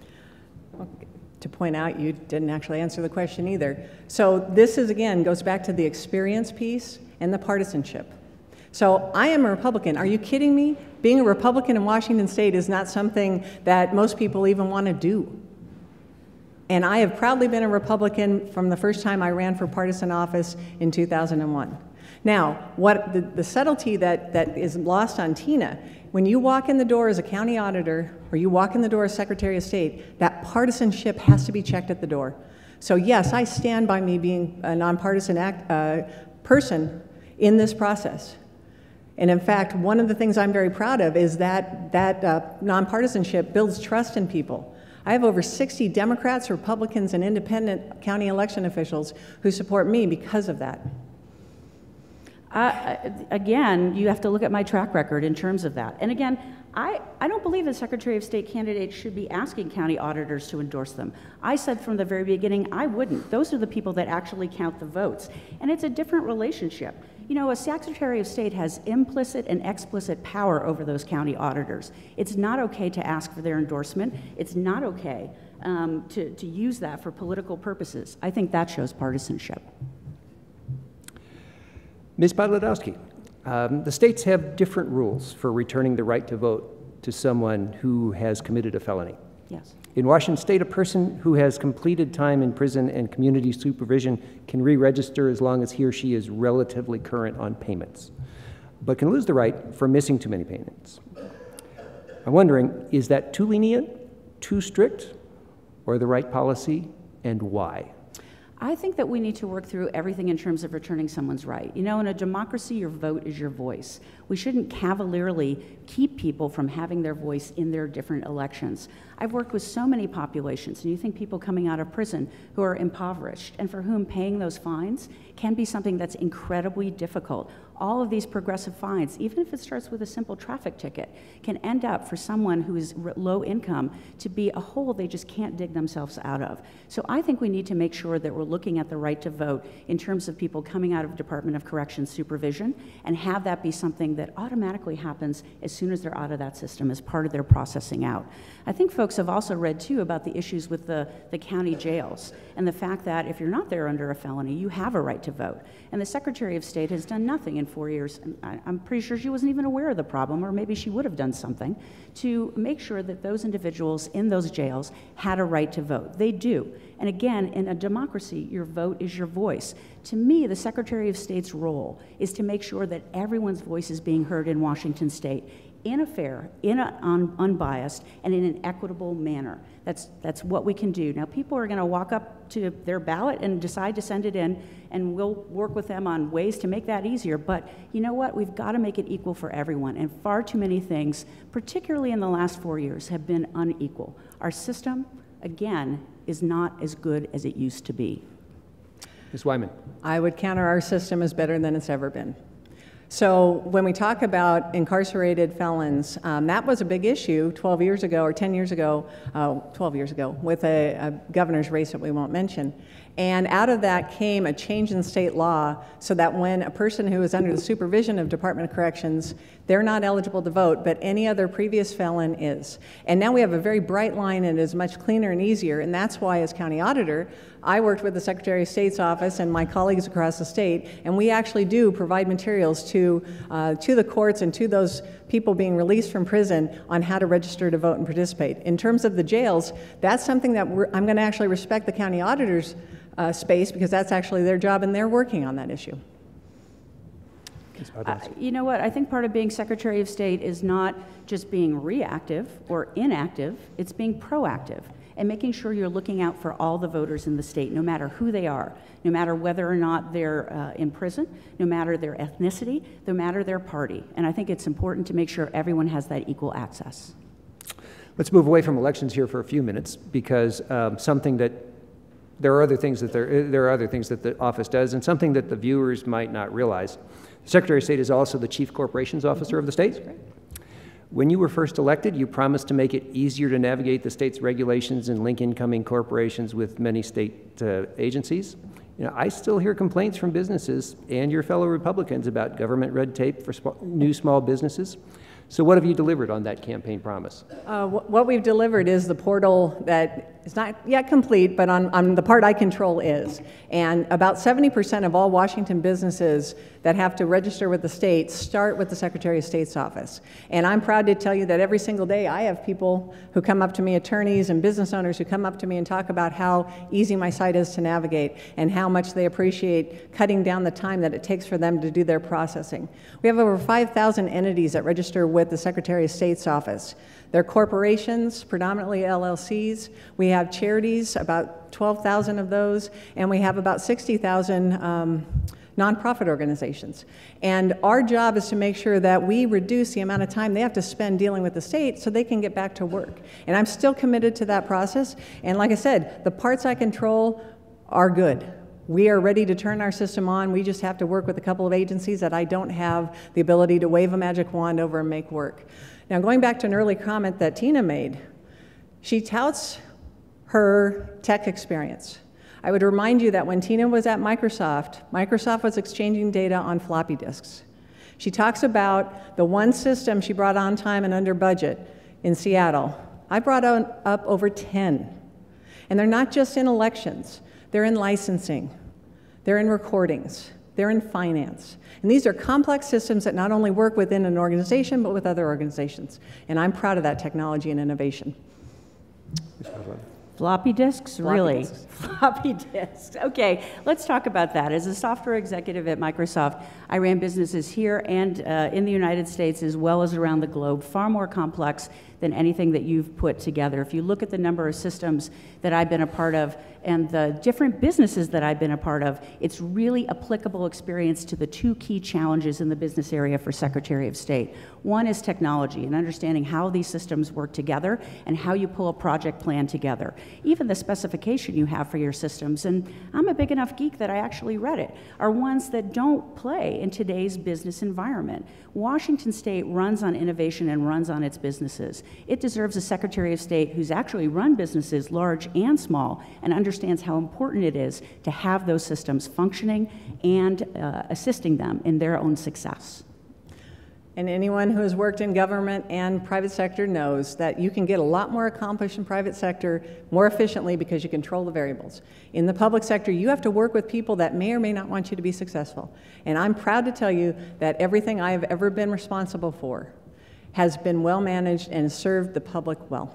To point out, you didn't actually answer the question either. So this is, again, goes back to the experience piece and the partisanship. So I am a Republican. Are you kidding me? Being a Republican in Washington State is not something that most people even want to do. And I have proudly been a Republican from the first time I ran for partisan office in 2001. Now, what the subtlety that is lost on Tina, when you walk in the door as a county auditor or you walk in the door as Secretary of State, that partisanship has to be checked at the door. So yes, I stand by me being a nonpartisan person in this process. And in fact, one of the things I'm very proud of is that nonpartisanship builds trust in people. I have over 60 Democrats, Republicans, and independent county election officials who support me because of that. Again, you have to look at my track record in terms of that. And again, I don't believe that Secretary of State candidates should be asking county auditors to endorse them. I said from the very beginning I wouldn't. Those are the people that actually count the votes. And it's a different relationship. You know, a Secretary of State has implicit and explicit power over those county auditors. It's not okay to ask for their endorsement. It's not okay to use that for political purposes. I think that shows partisanship. Ms. Podlodowski, the states have different rules for returning the right to vote to someone who has committed a felony. Yes. In Washington State, a person who has completed time in prison and community supervision can re-register as long as he or she is relatively current on payments, but can lose the right for missing too many payments. I'm wondering, is that too lenient, too strict, or the right policy, and why? I think that we need to work through everything in terms of returning someone's right. You know, in a democracy, your vote is your voice. We shouldn't cavalierly keep people from having their voice in their different elections. I've worked with so many populations, and you think people coming out of prison who are impoverished and for whom paying those fines can be something that's incredibly difficult. all of these progressive fines, even if it starts with a simple traffic ticket, can end up for someone who is low income to be a hole they just can't dig themselves out of. So I think we need to make sure that we're looking at the right to vote in terms of people coming out of Department of Corrections supervision, and have that be something that automatically happens as soon as they're out of that system as part of their processing out. I think folks have also read too about the issues with the county jails and the fact that if you're not there under a felony, you have a right to vote. And the Secretary of State has done nothing in 4 years, and I'm pretty sure she wasn't even aware of the problem, or maybe she would have done something, to make sure that those individuals in those jails had a right to vote. They do. And again, in a democracy, your vote is your voice. To me, the Secretary of State's role is to make sure that everyone's voice is being heard in Washington State in a fair, in an unbiased, and in an equitable manner. That's what we can do. Now, people are going to walk up to their ballot and decide to send it in, and we'll work with them on ways to make that easier. But you know what? We've got to make it equal for everyone. And far too many things, particularly in the last 4 years, have been unequal. Our system, again, is not as good as it used to be. Ms. Wyman. I would counter our system is better than it's ever been. So when we talk about incarcerated felons, that was a big issue 12 years ago or 10 years ago, 12 years ago, with a governor's race that we won't mention. And out of that came a change in state law so that when a person who is under the supervision of Department of Corrections, they're not eligible to vote, but any other previous felon is. And now we have a very bright line, and it is much cleaner and easier, and that's why as county auditor, I worked with the Secretary of State's office and my colleagues across the state, and we actually do provide materials to the courts and to those people being released from prison on how to register to vote and participate. In terms of the jails, that's something that I'm going to actually respect the county auditor's space, because that's actually their job and they're working on that issue. You know what? I think part of being Secretary of State is not just being reactive or inactive, it's being proactive and making sure you're looking out for all the voters in the state, no matter who they are, no matter whether or not they're in prison, no matter their ethnicity, no matter their party. And I think it's important to make sure everyone has that equal access. Let's move away from elections here for a few minutes, because there are other things that the office does, and something that the viewers might not realize. The Secretary of State is also the Chief Corporations Officer of the state. When you were first elected, you promised to make it easier to navigate the state's regulations and link incoming corporations with many state agencies. You know, I still hear complaints from businesses and your fellow Republicans about government red tape for new small businesses. So what have you delivered on that campaign promise? What we've delivered is the portal that is not yet complete, but on the part I control is. And about 70% of all Washington businesses that have to register with the state start with the Secretary of State's office. And I'm proud to tell you that every single day I have people who come up to me, attorneys and business owners who come up to me and talk about how easy my site is to navigate and how much they appreciate cutting down the time that it takes for them to do their processing. We have over 5,000 entities that register with the Secretary of State's office. They're corporations, predominantly LLCs. We have charities, about 12,000 of those, and we have about 60,000 nonprofit organizations. And our job is to make sure that we reduce the amount of time they have to spend dealing with the state so they can get back to work. And I'm still committed to that process. And like I said, the parts I control are good. We are ready to turn our system on. We just have to work with a couple of agencies that I don't have the ability to wave a magic wand over and make work. Now, going back to an early comment that Tina made, she touts her tech experience. I would remind you that when Tina was at Microsoft, Microsoft was exchanging data on floppy disks. She talks about the one system she brought on time and under budget in Seattle. I brought up over 10. And they're not just in elections. They're in licensing, they're in recordings, they're in finance. And these are complex systems that not only work within an organization, but with other organizations. And I'm proud of that technology and innovation. Floppy disks? Floppy Really? disks. Floppy disks. Okay, let's talk about that. As a software executive at Microsoft, I ran businesses here and in the United States as well as around the globe, far more complex than anything that you've put together. If you look at the number of systems that I've been a part of and the different businesses that I've been a part of, it's really applicable experience to the two key challenges in the business area for Secretary of State. One is technology and understanding how these systems work together and how you pull a project plan together. even the specification you have for your systems, and I'm a big enough geek that I actually read it, are ones that don't play in today's business environment. Washington State runs on innovation and runs on its businesses. It deserves a Secretary of State who's actually run businesses, large and small, and understands how important it is to have those systems functioning and assisting them in their own success. And anyone who has worked in government and private sector knows that you can get a lot more accomplished in private sector more efficiently because you control the variables. In the public sector, you have to work with people that may or may not want you to be successful. And I'm proud to tell you that everything I have ever been responsible for has been well managed and served the public well.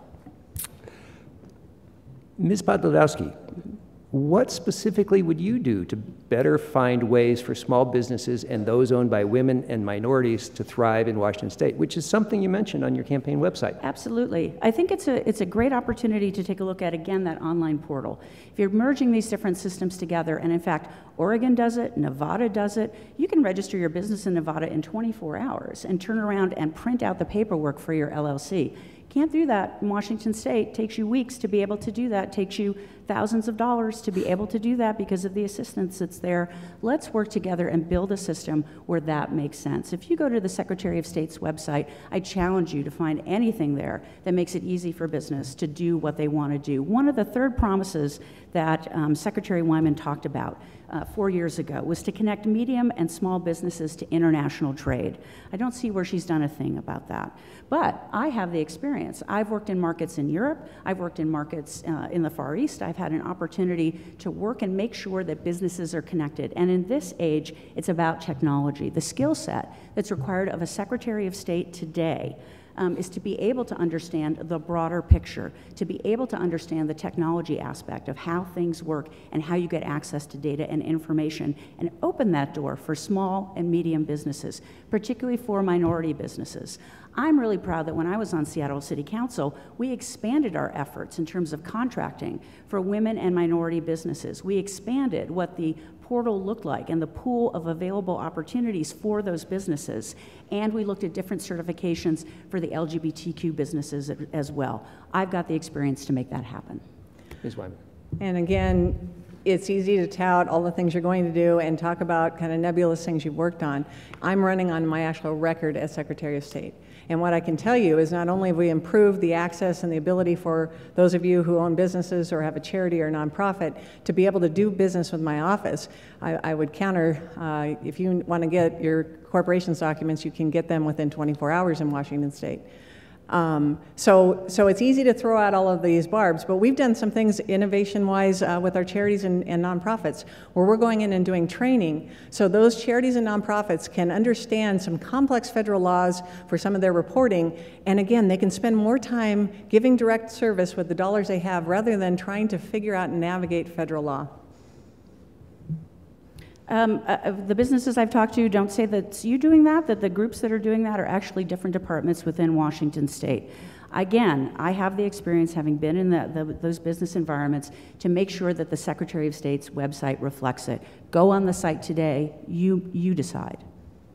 Ms. Podlodowski, what specifically would you do to better find ways for small businesses and those owned by women and minorities to thrive in Washington State, which is something you mentioned on your campaign website? Absolutely. I think it's a great opportunity to take a look at, again, that online portal. If you're merging these different systems together, and in fact, Oregon does it, Nevada does it, you can register your business in Nevada in 24 hours and turn around and print out the paperwork for your LLC. Can't do that in Washington State. Takes you weeks to be able to do that. Takes you thousands of dollars to be able to do that because of the assistance that's there. Let's work together and build a system where that makes sense. If you go to the Secretary of State's website, I challenge you to find anything there that makes it easy for business to do what they want to do. One of the third promises that Secretary Wyman talked about 4 years ago was to connect medium and small businesses to international trade. I don't see where she's done a thing about that. But I have the experience. I've worked in markets in Europe. I've worked in markets in the Far East. I've had an opportunity to work and make sure that businesses are connected. And in this age, it's about technology. The skill set that's required of a Secretary of State today is to be able to understand the broader picture, to be able to understand the technology aspect of how things work and how you get access to data and information, and open that door for small and medium businesses, particularly for minority businesses. I'm really proud that when I was on Seattle City Council, we expanded our efforts in terms of contracting for women and minority businesses. We expanded what the portal looked like and the pool of available opportunities for those businesses. And we looked at different certifications for the LGBTQ businesses as well. I've got the experience to make that happen. Ms. Wyman. And again, it's easy to tout all the things you're going to do and talk about kind of nebulous things you've worked on. I'm running on my actual record as Secretary of State. And what I can tell you is not only have we improved the access and the ability for those of you who own businesses or have a charity or nonprofit to be able to do business with my office, I would counter, if you want to get your corporation's documents, you can get them within 24 hours in Washington State. So it's easy to throw out all of these barbs, but we've done some things innovation-wise with our charities and nonprofits, where we're going in and doing training so those charities and nonprofits can understand some complex federal laws for some of their reporting, and again, they can spend more time giving direct service with the dollars they have rather than trying to figure out and navigate federal law. The businesses I've talked to don't say that it's you doing that the groups that are doing that are actually different departments within Washington State. Again, I have the experience, having been in those business environments, to make sure that the Secretary of State's website reflects it. Go on the site today, you decide.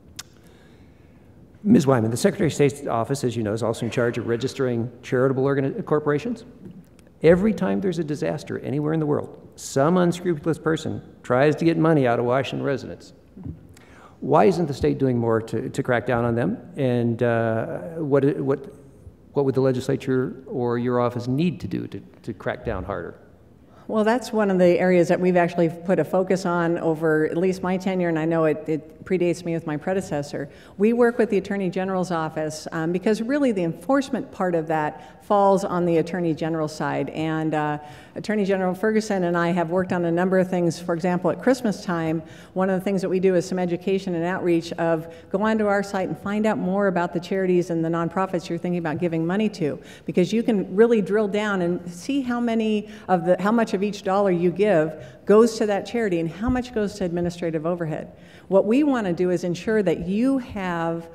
Ms. Wyman, the Secretary of State's office, as you know, is also in charge of registering charitable corporations. Every time there's a disaster anywhere in the world, some unscrupulous person tries to get money out of Washington residents. Why isn't the state doing more to crack down on them? And what would the legislature or your office need to do to crack down harder? Well, that's one of the areas that we've actually put a focus on over at least my tenure, and I know it predates me with my predecessor. We work with the Attorney General's office because really the enforcement part of that falls on the Attorney General's side. And Attorney General Ferguson and I have worked on a number of things. For example, at Christmas time, one of the things that we do is some education and outreach of go onto our site and find out more about the charities and the nonprofits you're thinking about giving money to, because you can really drill down and see how much of each dollar you give goes to that charity and how much goes to administrative overhead. What we want to do is ensure that you have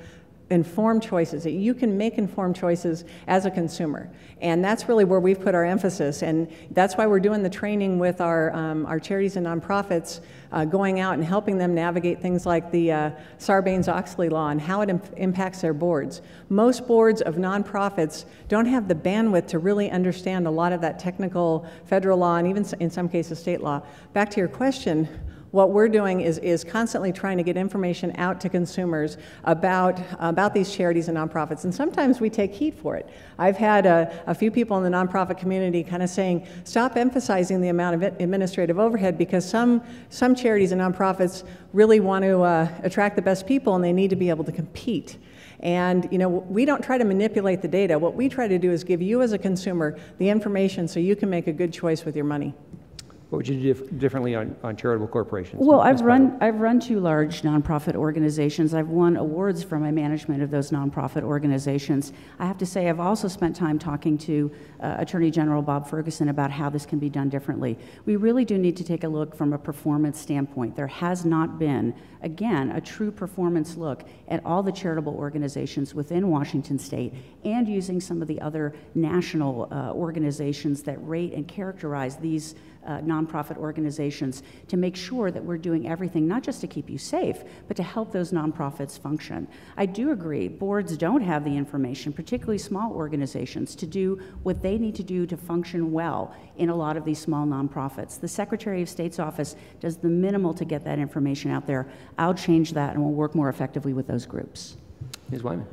informed choices, that you can make informed choices as a consumer. And that's really where we've put our emphasis. And that's why we're doing the training with our charities and nonprofits, going out and helping them navigate things like the Sarbanes-Oxley law and how it impacts their boards. Most boards of nonprofits don't have the bandwidth to really understand a lot of that technical federal law and even in some cases state law. Back to your question, what we're doing is constantly trying to get information out to consumers about these charities and nonprofits, and sometimes we take heat for it. I've had a few people in the nonprofit community kind of saying, stop emphasizing the amount of administrative overhead, because some charities and nonprofits really want to attract the best people and they need to be able to compete. And we don't try to manipulate the data. What we try to do is give you as a consumer the information so you can make a good choice with your money. What would you do differently on charitable corporations? Well, I've run 2 large nonprofit organizations. I've won awards for my management of those nonprofit organizations. I have to say I've also spent time talking to Attorney General Bob Ferguson about how this can be done differently. We really do need to take a look from a performance standpoint. There has not been, again, a true performance look at all the charitable organizations within Washington State, and using some of the other national organizations that rate and characterize these nonprofit organizations to make sure that we're doing everything, not just to keep you safe, but to help those nonprofits function. I do agree, boards don't have the information, particularly small organizations, to do what they need to do to function well in a lot of these small nonprofits. The Secretary of State's office does the minimal to get that information out there. I'll change that and we'll work more effectively with those groups. Ms. Wyman.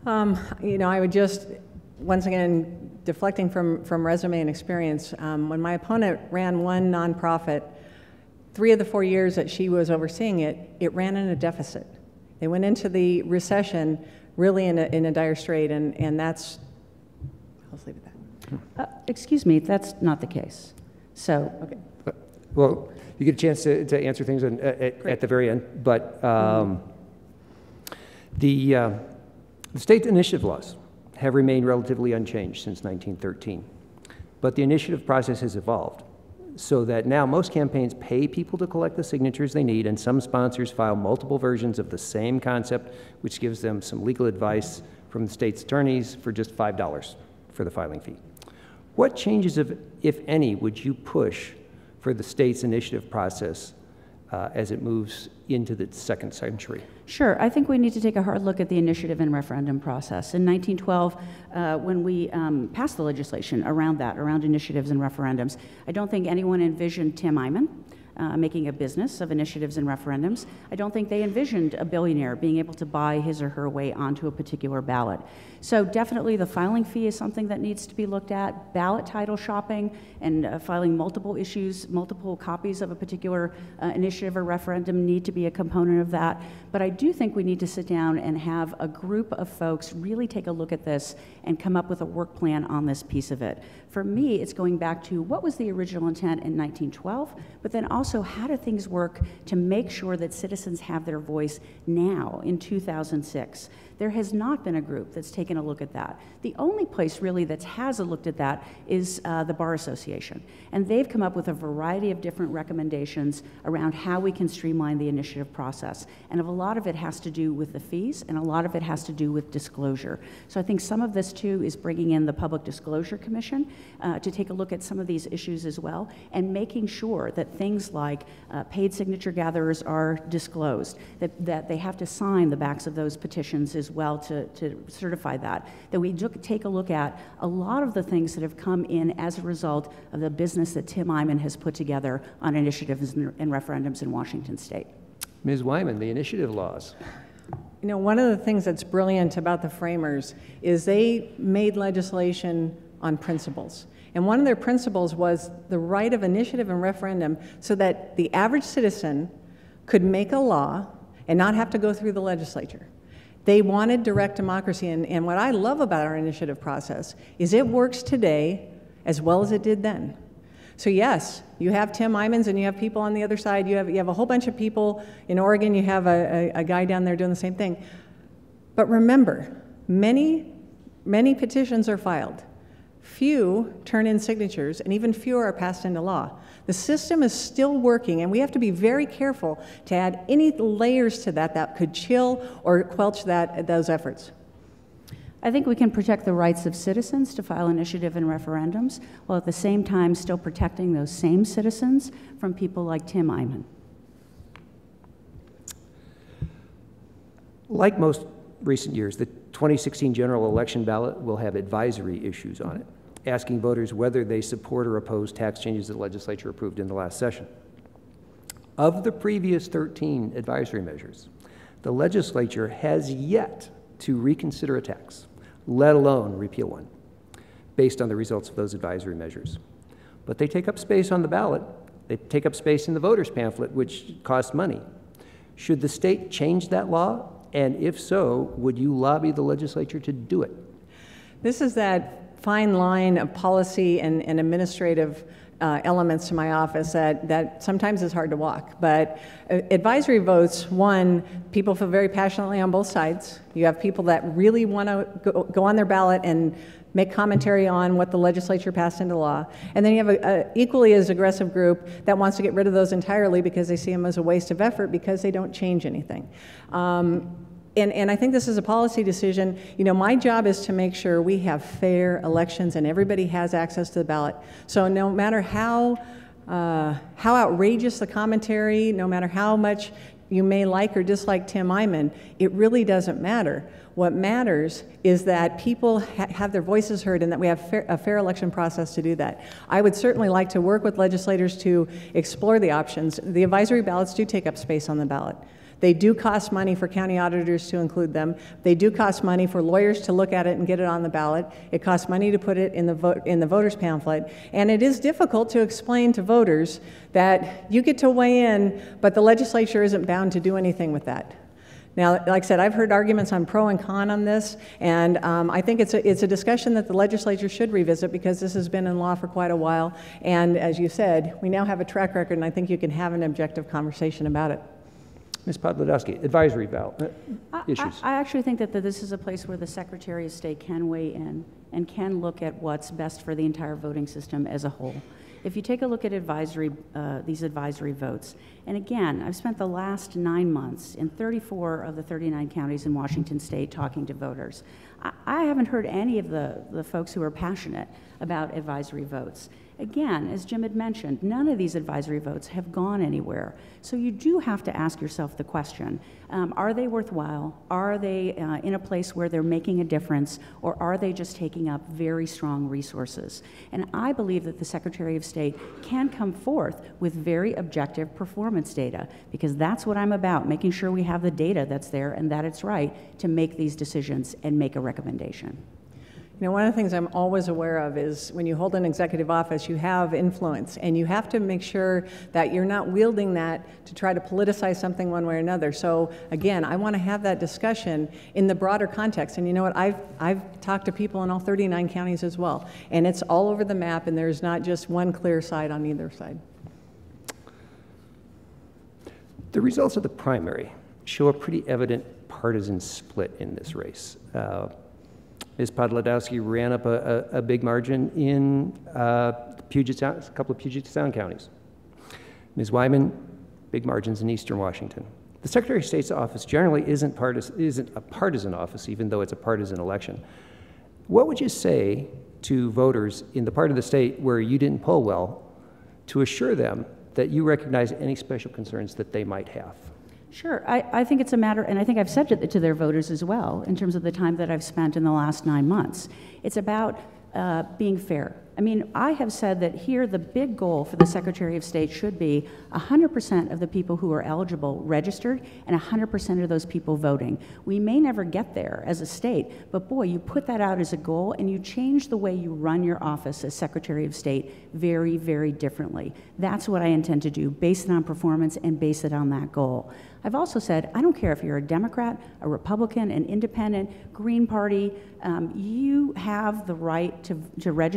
I would just, once again, deflecting from resume and experience, when my opponent ran one nonprofit, 3 of the 4 years that she was overseeing it, it ran in a deficit. They went into the recession really in a dire strait, and that's, I'll just leave it at that. Excuse me, that's not the case. So, okay. Well, you get a chance to answer things at the very end, but the state initiative laws have remained relatively unchanged since 1913. But the initiative process has evolved so that now most campaigns pay people to collect the signatures they need, and some sponsors file multiple versions of the same concept, which gives them some legal advice from the state's attorneys for just $5 for the filing fee. What changes, if any, would you push for the state's initiative process as it moves into the second century? Sure. I think we need to take a hard look at the initiative and referendum process. In 1912, when we passed the legislation around initiatives and referendums, I don't think anyone envisioned Tim Wyman making a business of initiatives and referendums. I don't think they envisioned a billionaire being able to buy his or her way onto a particular ballot. So definitely the filing fee is something that needs to be looked at. Ballot title shopping and filing multiple issues, multiple copies of a particular initiative or referendum need to be a component of that. But I do think we need to sit down and have a group of folks really take a look at this and come up with a work plan on this piece of it. For me, it's going back to what was the original intent in 1912, but then also how do things work to make sure that citizens have their voice now in 2006. There has not been a group that's taken a look at that. The only place really that has looked at that is the Bar Association. And they've come up with a variety of different recommendations around how we can streamline the initiative process. And a lot of it has to do with the fees, and a lot of it has to do with disclosure. So I think some of this too is bringing in the Public Disclosure Commission to take a look at some of these issues as well, and making sure that things like paid signature gatherers are disclosed, that they have to sign the backs of those petitions as well to certify that we take a look at a lot of the things that have come in as a result of the business that Tim Wyman has put together on initiatives and referendums in Washington State. Ms. Wyman, the initiative laws. You know, one of the things that's brilliant about the framers is they made legislation on principles. And one of their principles was the right of initiative and referendum so that the average citizen could make a law and not have to go through the legislature. They wanted direct democracy, and what I love about our initiative process is it works today as well as it did then. So yes, you have Tim Wymans and you have people on the other side. You have a whole bunch of people in Oregon. You have a guy down there doing the same thing. But remember, many petitions are filed. Few turn in signatures, and even fewer are passed into law. The system is still working, and we have to be very careful to add any layers to that that could chill or quelch those efforts. I think we can protect the rights of citizens to file initiative and referendums, while at the same time still protecting those same citizens from people like Tim Wyman. Like most recent years, the 2016 general election ballot will have advisory issues on it, asking voters whether they support or oppose tax changes the legislature approved in the last session. Of the previous 13 advisory measures, the legislature has yet to reconsider a tax, let alone repeal one, based on the results of those advisory measures. But they take up space on the ballot. They take up space in the voters' pamphlet, which costs money. Should the state change that law? And if so, would you lobby the legislature to do it? This is that fine line of policy and administrative elements to my office that sometimes is hard to walk. But advisory votes, one, people feel very passionately on both sides. You have people that really want to go on their ballot and make commentary on what the legislature passed into law. And then you have a equally as aggressive group that wants to get rid of those entirely because they see them as a waste of effort because they don't change anything. And I think this is a policy decision. You know, my job is to make sure we have fair elections and everybody has access to the ballot. So no matter how outrageous the commentary, no matter how much you may like or dislike Tim Wyman, it really doesn't matter. What matters is that people have their voices heard and that we have a fair election process to do that. I would certainly like to work with legislators to explore the options. The advisory ballots do take up space on the ballot. They do cost money for county auditors to include them. They do cost money for lawyers to look at it and get it on the ballot. It costs money to put it in the voters' pamphlet. And it is difficult to explain to voters that you get to weigh in, but the legislature isn't bound to do anything with that. Now, like I said, I've heard arguments on pro and con on this, and I think it's a discussion that the legislature should revisit because this has been in law for quite a while. And as you said, we now have a track record, and I think you can have an objective conversation about it. Ms. Podlodowski, advisory issues. I actually think that this is a place where the Secretary of State can weigh in and can look at what's best for the entire voting system as a whole. If you take a look at these advisory votes, and again, I've spent the last 9 months in 34 of the 39 counties in Washington State talking to voters. I haven't heard any of the folks who are passionate about advisory votes. Again, as Jim had mentioned, none of these advisory votes have gone anywhere. So you do have to ask yourself the question, are they worthwhile? Are they in a place where they're making a difference, or are they just taking up very strong resources? And I believe that the Secretary of State can come forth with very objective performance data, because that's what I'm about, making sure we have the data that's there and that it's right to make these decisions and make a recommendation. You know, one of the things I'm always aware of is when you hold an executive office, you have influence, and you have to make sure that you're not wielding that to try to politicize something one way or another. So again, I want to have that discussion in the broader context. And you know what, I've talked to people in all 39 counties as well, and it's all over the map, and there's not just one clear side on either side. The results of the primary show a pretty evident partisan split in this race. Ms. Podlodowski ran up a big margin in Puget Sound, a couple of Puget Sound counties. Ms. Wyman, big margins in Eastern Washington. The Secretary of State's office generally isn't a partisan office, even though it's a partisan election. What would you say to voters in the part of the state where you didn't poll well to assure them that you recognize any special concerns that they might have? Sure. I think it's a matter, and I think I've said it to their voters as well, in terms of the time that I've spent in the last 9 months. It's about being fair. I mean, I have said that here the big goal for the Secretary of State should be 100% of the people who are eligible registered and 100% of those people voting. We may never get there as a state, but boy, you put that out as a goal and you change the way you run your office as Secretary of State very, very differently. That's what I intend to do, base it on performance and base it on that goal. I've also said, I don't care if you're a Democrat, a Republican, an Independent, Green Party, you have the right to register and the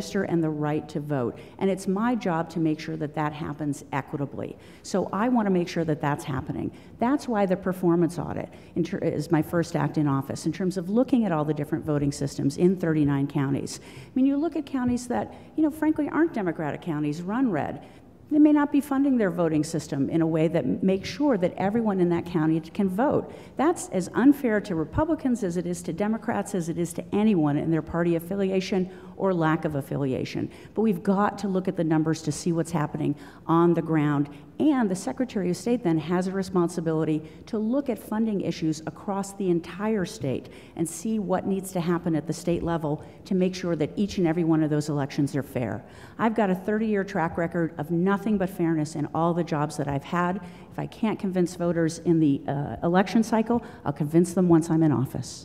the right to vote. And it's my job to make sure that that happens equitably. So I want to make sure that that's happening. That's why the performance audit is my first act in office, in terms of looking at all the different voting systems in 39 counties. I mean, you look at counties that, frankly, aren't Democratic counties, run red. They may not be funding their voting system in a way that makes sure that everyone in that county can vote. That's as unfair to Republicans as it is to Democrats, as it is to anyone in their party affiliation or lack of affiliation. But we've got to look at the numbers to see what's happening on the ground. And the Secretary of State then has a responsibility to look at funding issues across the entire state and see what needs to happen at the state level to make sure that each and every one of those elections are fair. I've got a 30-year track record of nothing but fairness in all the jobs that I've had. If I can't convince voters in the election cycle, I'll convince them once I'm in office.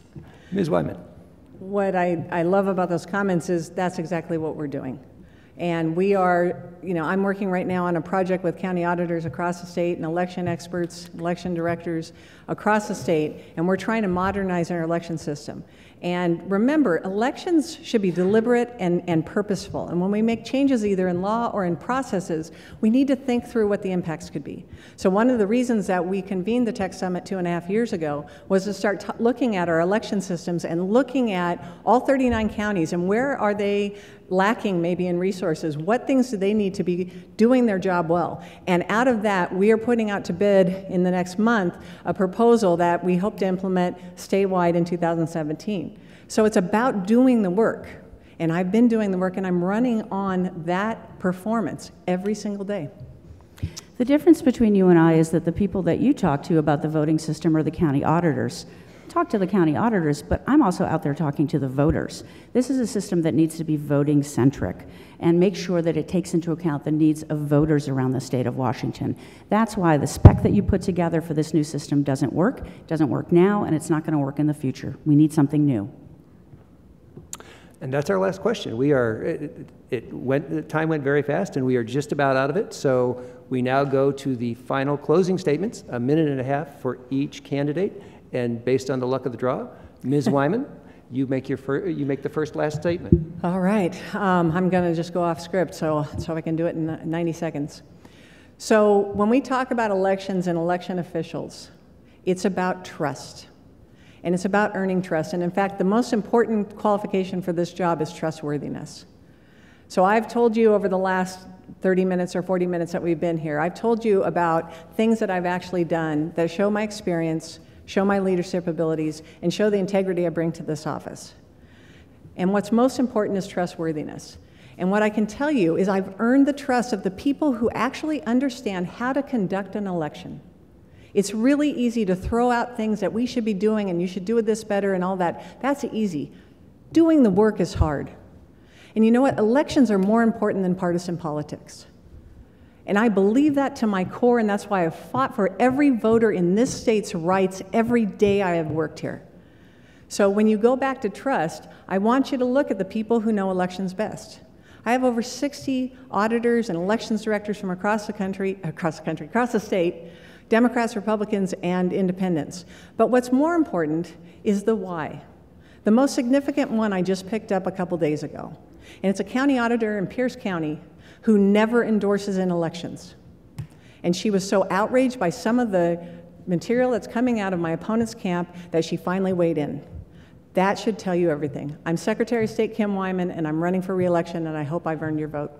Ms. Wyman. What I love about those comments is that's exactly what we're doing. And we are, I'm working right now on a project with county auditors across the state and election experts, election directors across the state, and we're trying to modernize our election system. And remember, elections should be deliberate and purposeful. And when we make changes either in law or in processes, we need to think through what the impacts could be. So one of the reasons that we convened the Tech Summit 2.5 years ago was to start looking at our election systems and looking at all 39 counties and where are they lacking maybe in resources. What things do they need to be doing their job well? And out of that, we are putting out to bid in the next month a proposal that we hope to implement statewide in 2017. So it's about doing the work. And I've been doing the work, and I'm running on that performance every single day. The difference between you and I is that the people that you talk to about the voting system are the county auditors. Talk to the county auditors, but I'm also out there talking to the voters. This is a system that needs to be voting centric and make sure that it takes into account the needs of voters around the state of Washington. That's why the spec that you put together for this new system doesn't work now, and it's not going to work in the future. We need something new. And that's our last question. The time went very fast, and we are just about out of it. So we now go to the final closing statements, 1.5 minutes for each candidate. And based on the luck of the draw, Ms. Wyman, you make the first last statement. All right. I'm going to just go off script so I can do it in 90 seconds. So when we talk about elections and election officials, it's about trust. And it's about earning trust. And in fact, the most important qualification for this job is trustworthiness. So I've told you over the last 30 minutes or 40 minutes that we've been here, I've told you about things that I've actually done that show my experience, show my leadership abilities, and show the integrity I bring to this office. And what's most important is trustworthiness. And what I can tell you is I've earned the trust of the people who actually understand how to conduct an election. It's really easy to throw out things that we should be doing and you should do this better and all that. That's easy. Doing the work is hard. And you know what? Elections are more important than partisan politics. And I believe that to my core, and that's why I've fought for every voter in this state's rights every day I have worked here. So when you go back to trust, I want you to look at the people who know elections best. I have over 60 auditors and elections directors from across the state, Democrats, Republicans, and independents. But what's more important is the why. The most significant one I just picked up a couple days ago. And it's a county auditor in Pierce County who never endorses in elections. And she was so outraged by some of the material that's coming out of my opponent's camp that she finally weighed in. That should tell you everything. I'm Secretary of State Kim Wyman, and I'm running for re-election, and I hope I've earned your vote.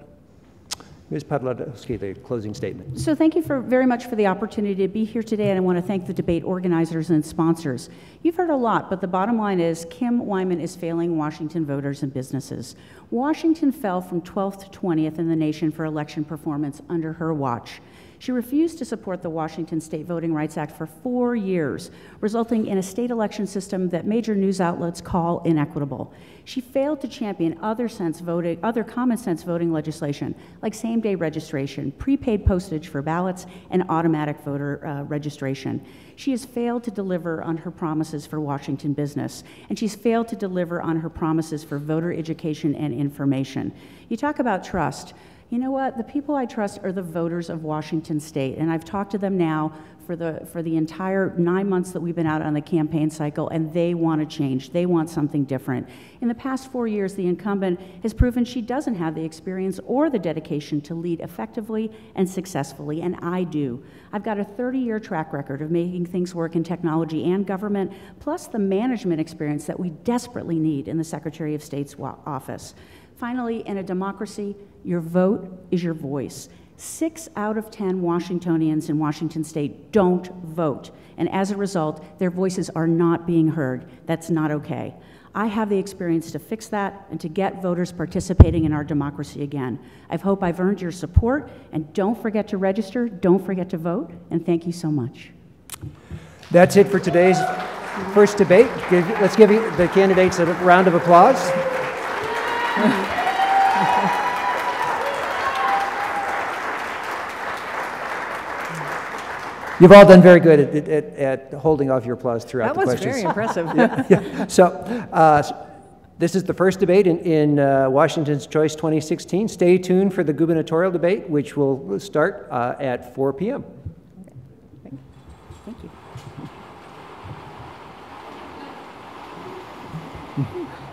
Ms. Podlodowski, the closing statement. So thank you very much for the opportunity to be here today, and I want to thank the debate organizers and sponsors. You've heard a lot, but the bottom line is Kim Wyman is failing Washington voters and businesses. Washington fell from 12th to 20th in the nation for election performance under her watch. She refused to support the Washington State Voting Rights Act for 4 years, resulting in a state election system that major news outlets call inequitable. She failed to champion other common sense voting legislation, like same-day registration, prepaid postage for ballots, and automatic voter registration. She has failed to deliver on her promises for Washington business, and she's failed to deliver on her promises for voter education and information. You talk about trust. You know what? The people I trust are the voters of Washington State, and I've talked to them now for the entire 9 months that we've been out on the campaign cycle, and they want to change. They want something different. In the past 4 years, the incumbent has proven she doesn't have the experience or the dedication to lead effectively and successfully, and I do. I've got a 30-year track record of making things work in technology and government, plus the management experience that we desperately need in the Secretary of State's office. Finally, in a democracy, your vote is your voice. 6 out of 10 Washingtonians in Washington State don't vote, and as a result, their voices are not being heard. That's not okay. I have the experience to fix that and to get voters participating in our democracy again. I hope I've earned your support, and don't forget to register, don't forget to vote, and thank you so much. That's it for today's first debate. Let's give the candidates a round of applause. You've all done very good at holding off your applause throughout the questions. That was very impressive. Yeah. So this is the first debate in Washington's Choice 2016. Stay tuned for the gubernatorial debate, which will start at 4 p.m. Thank you.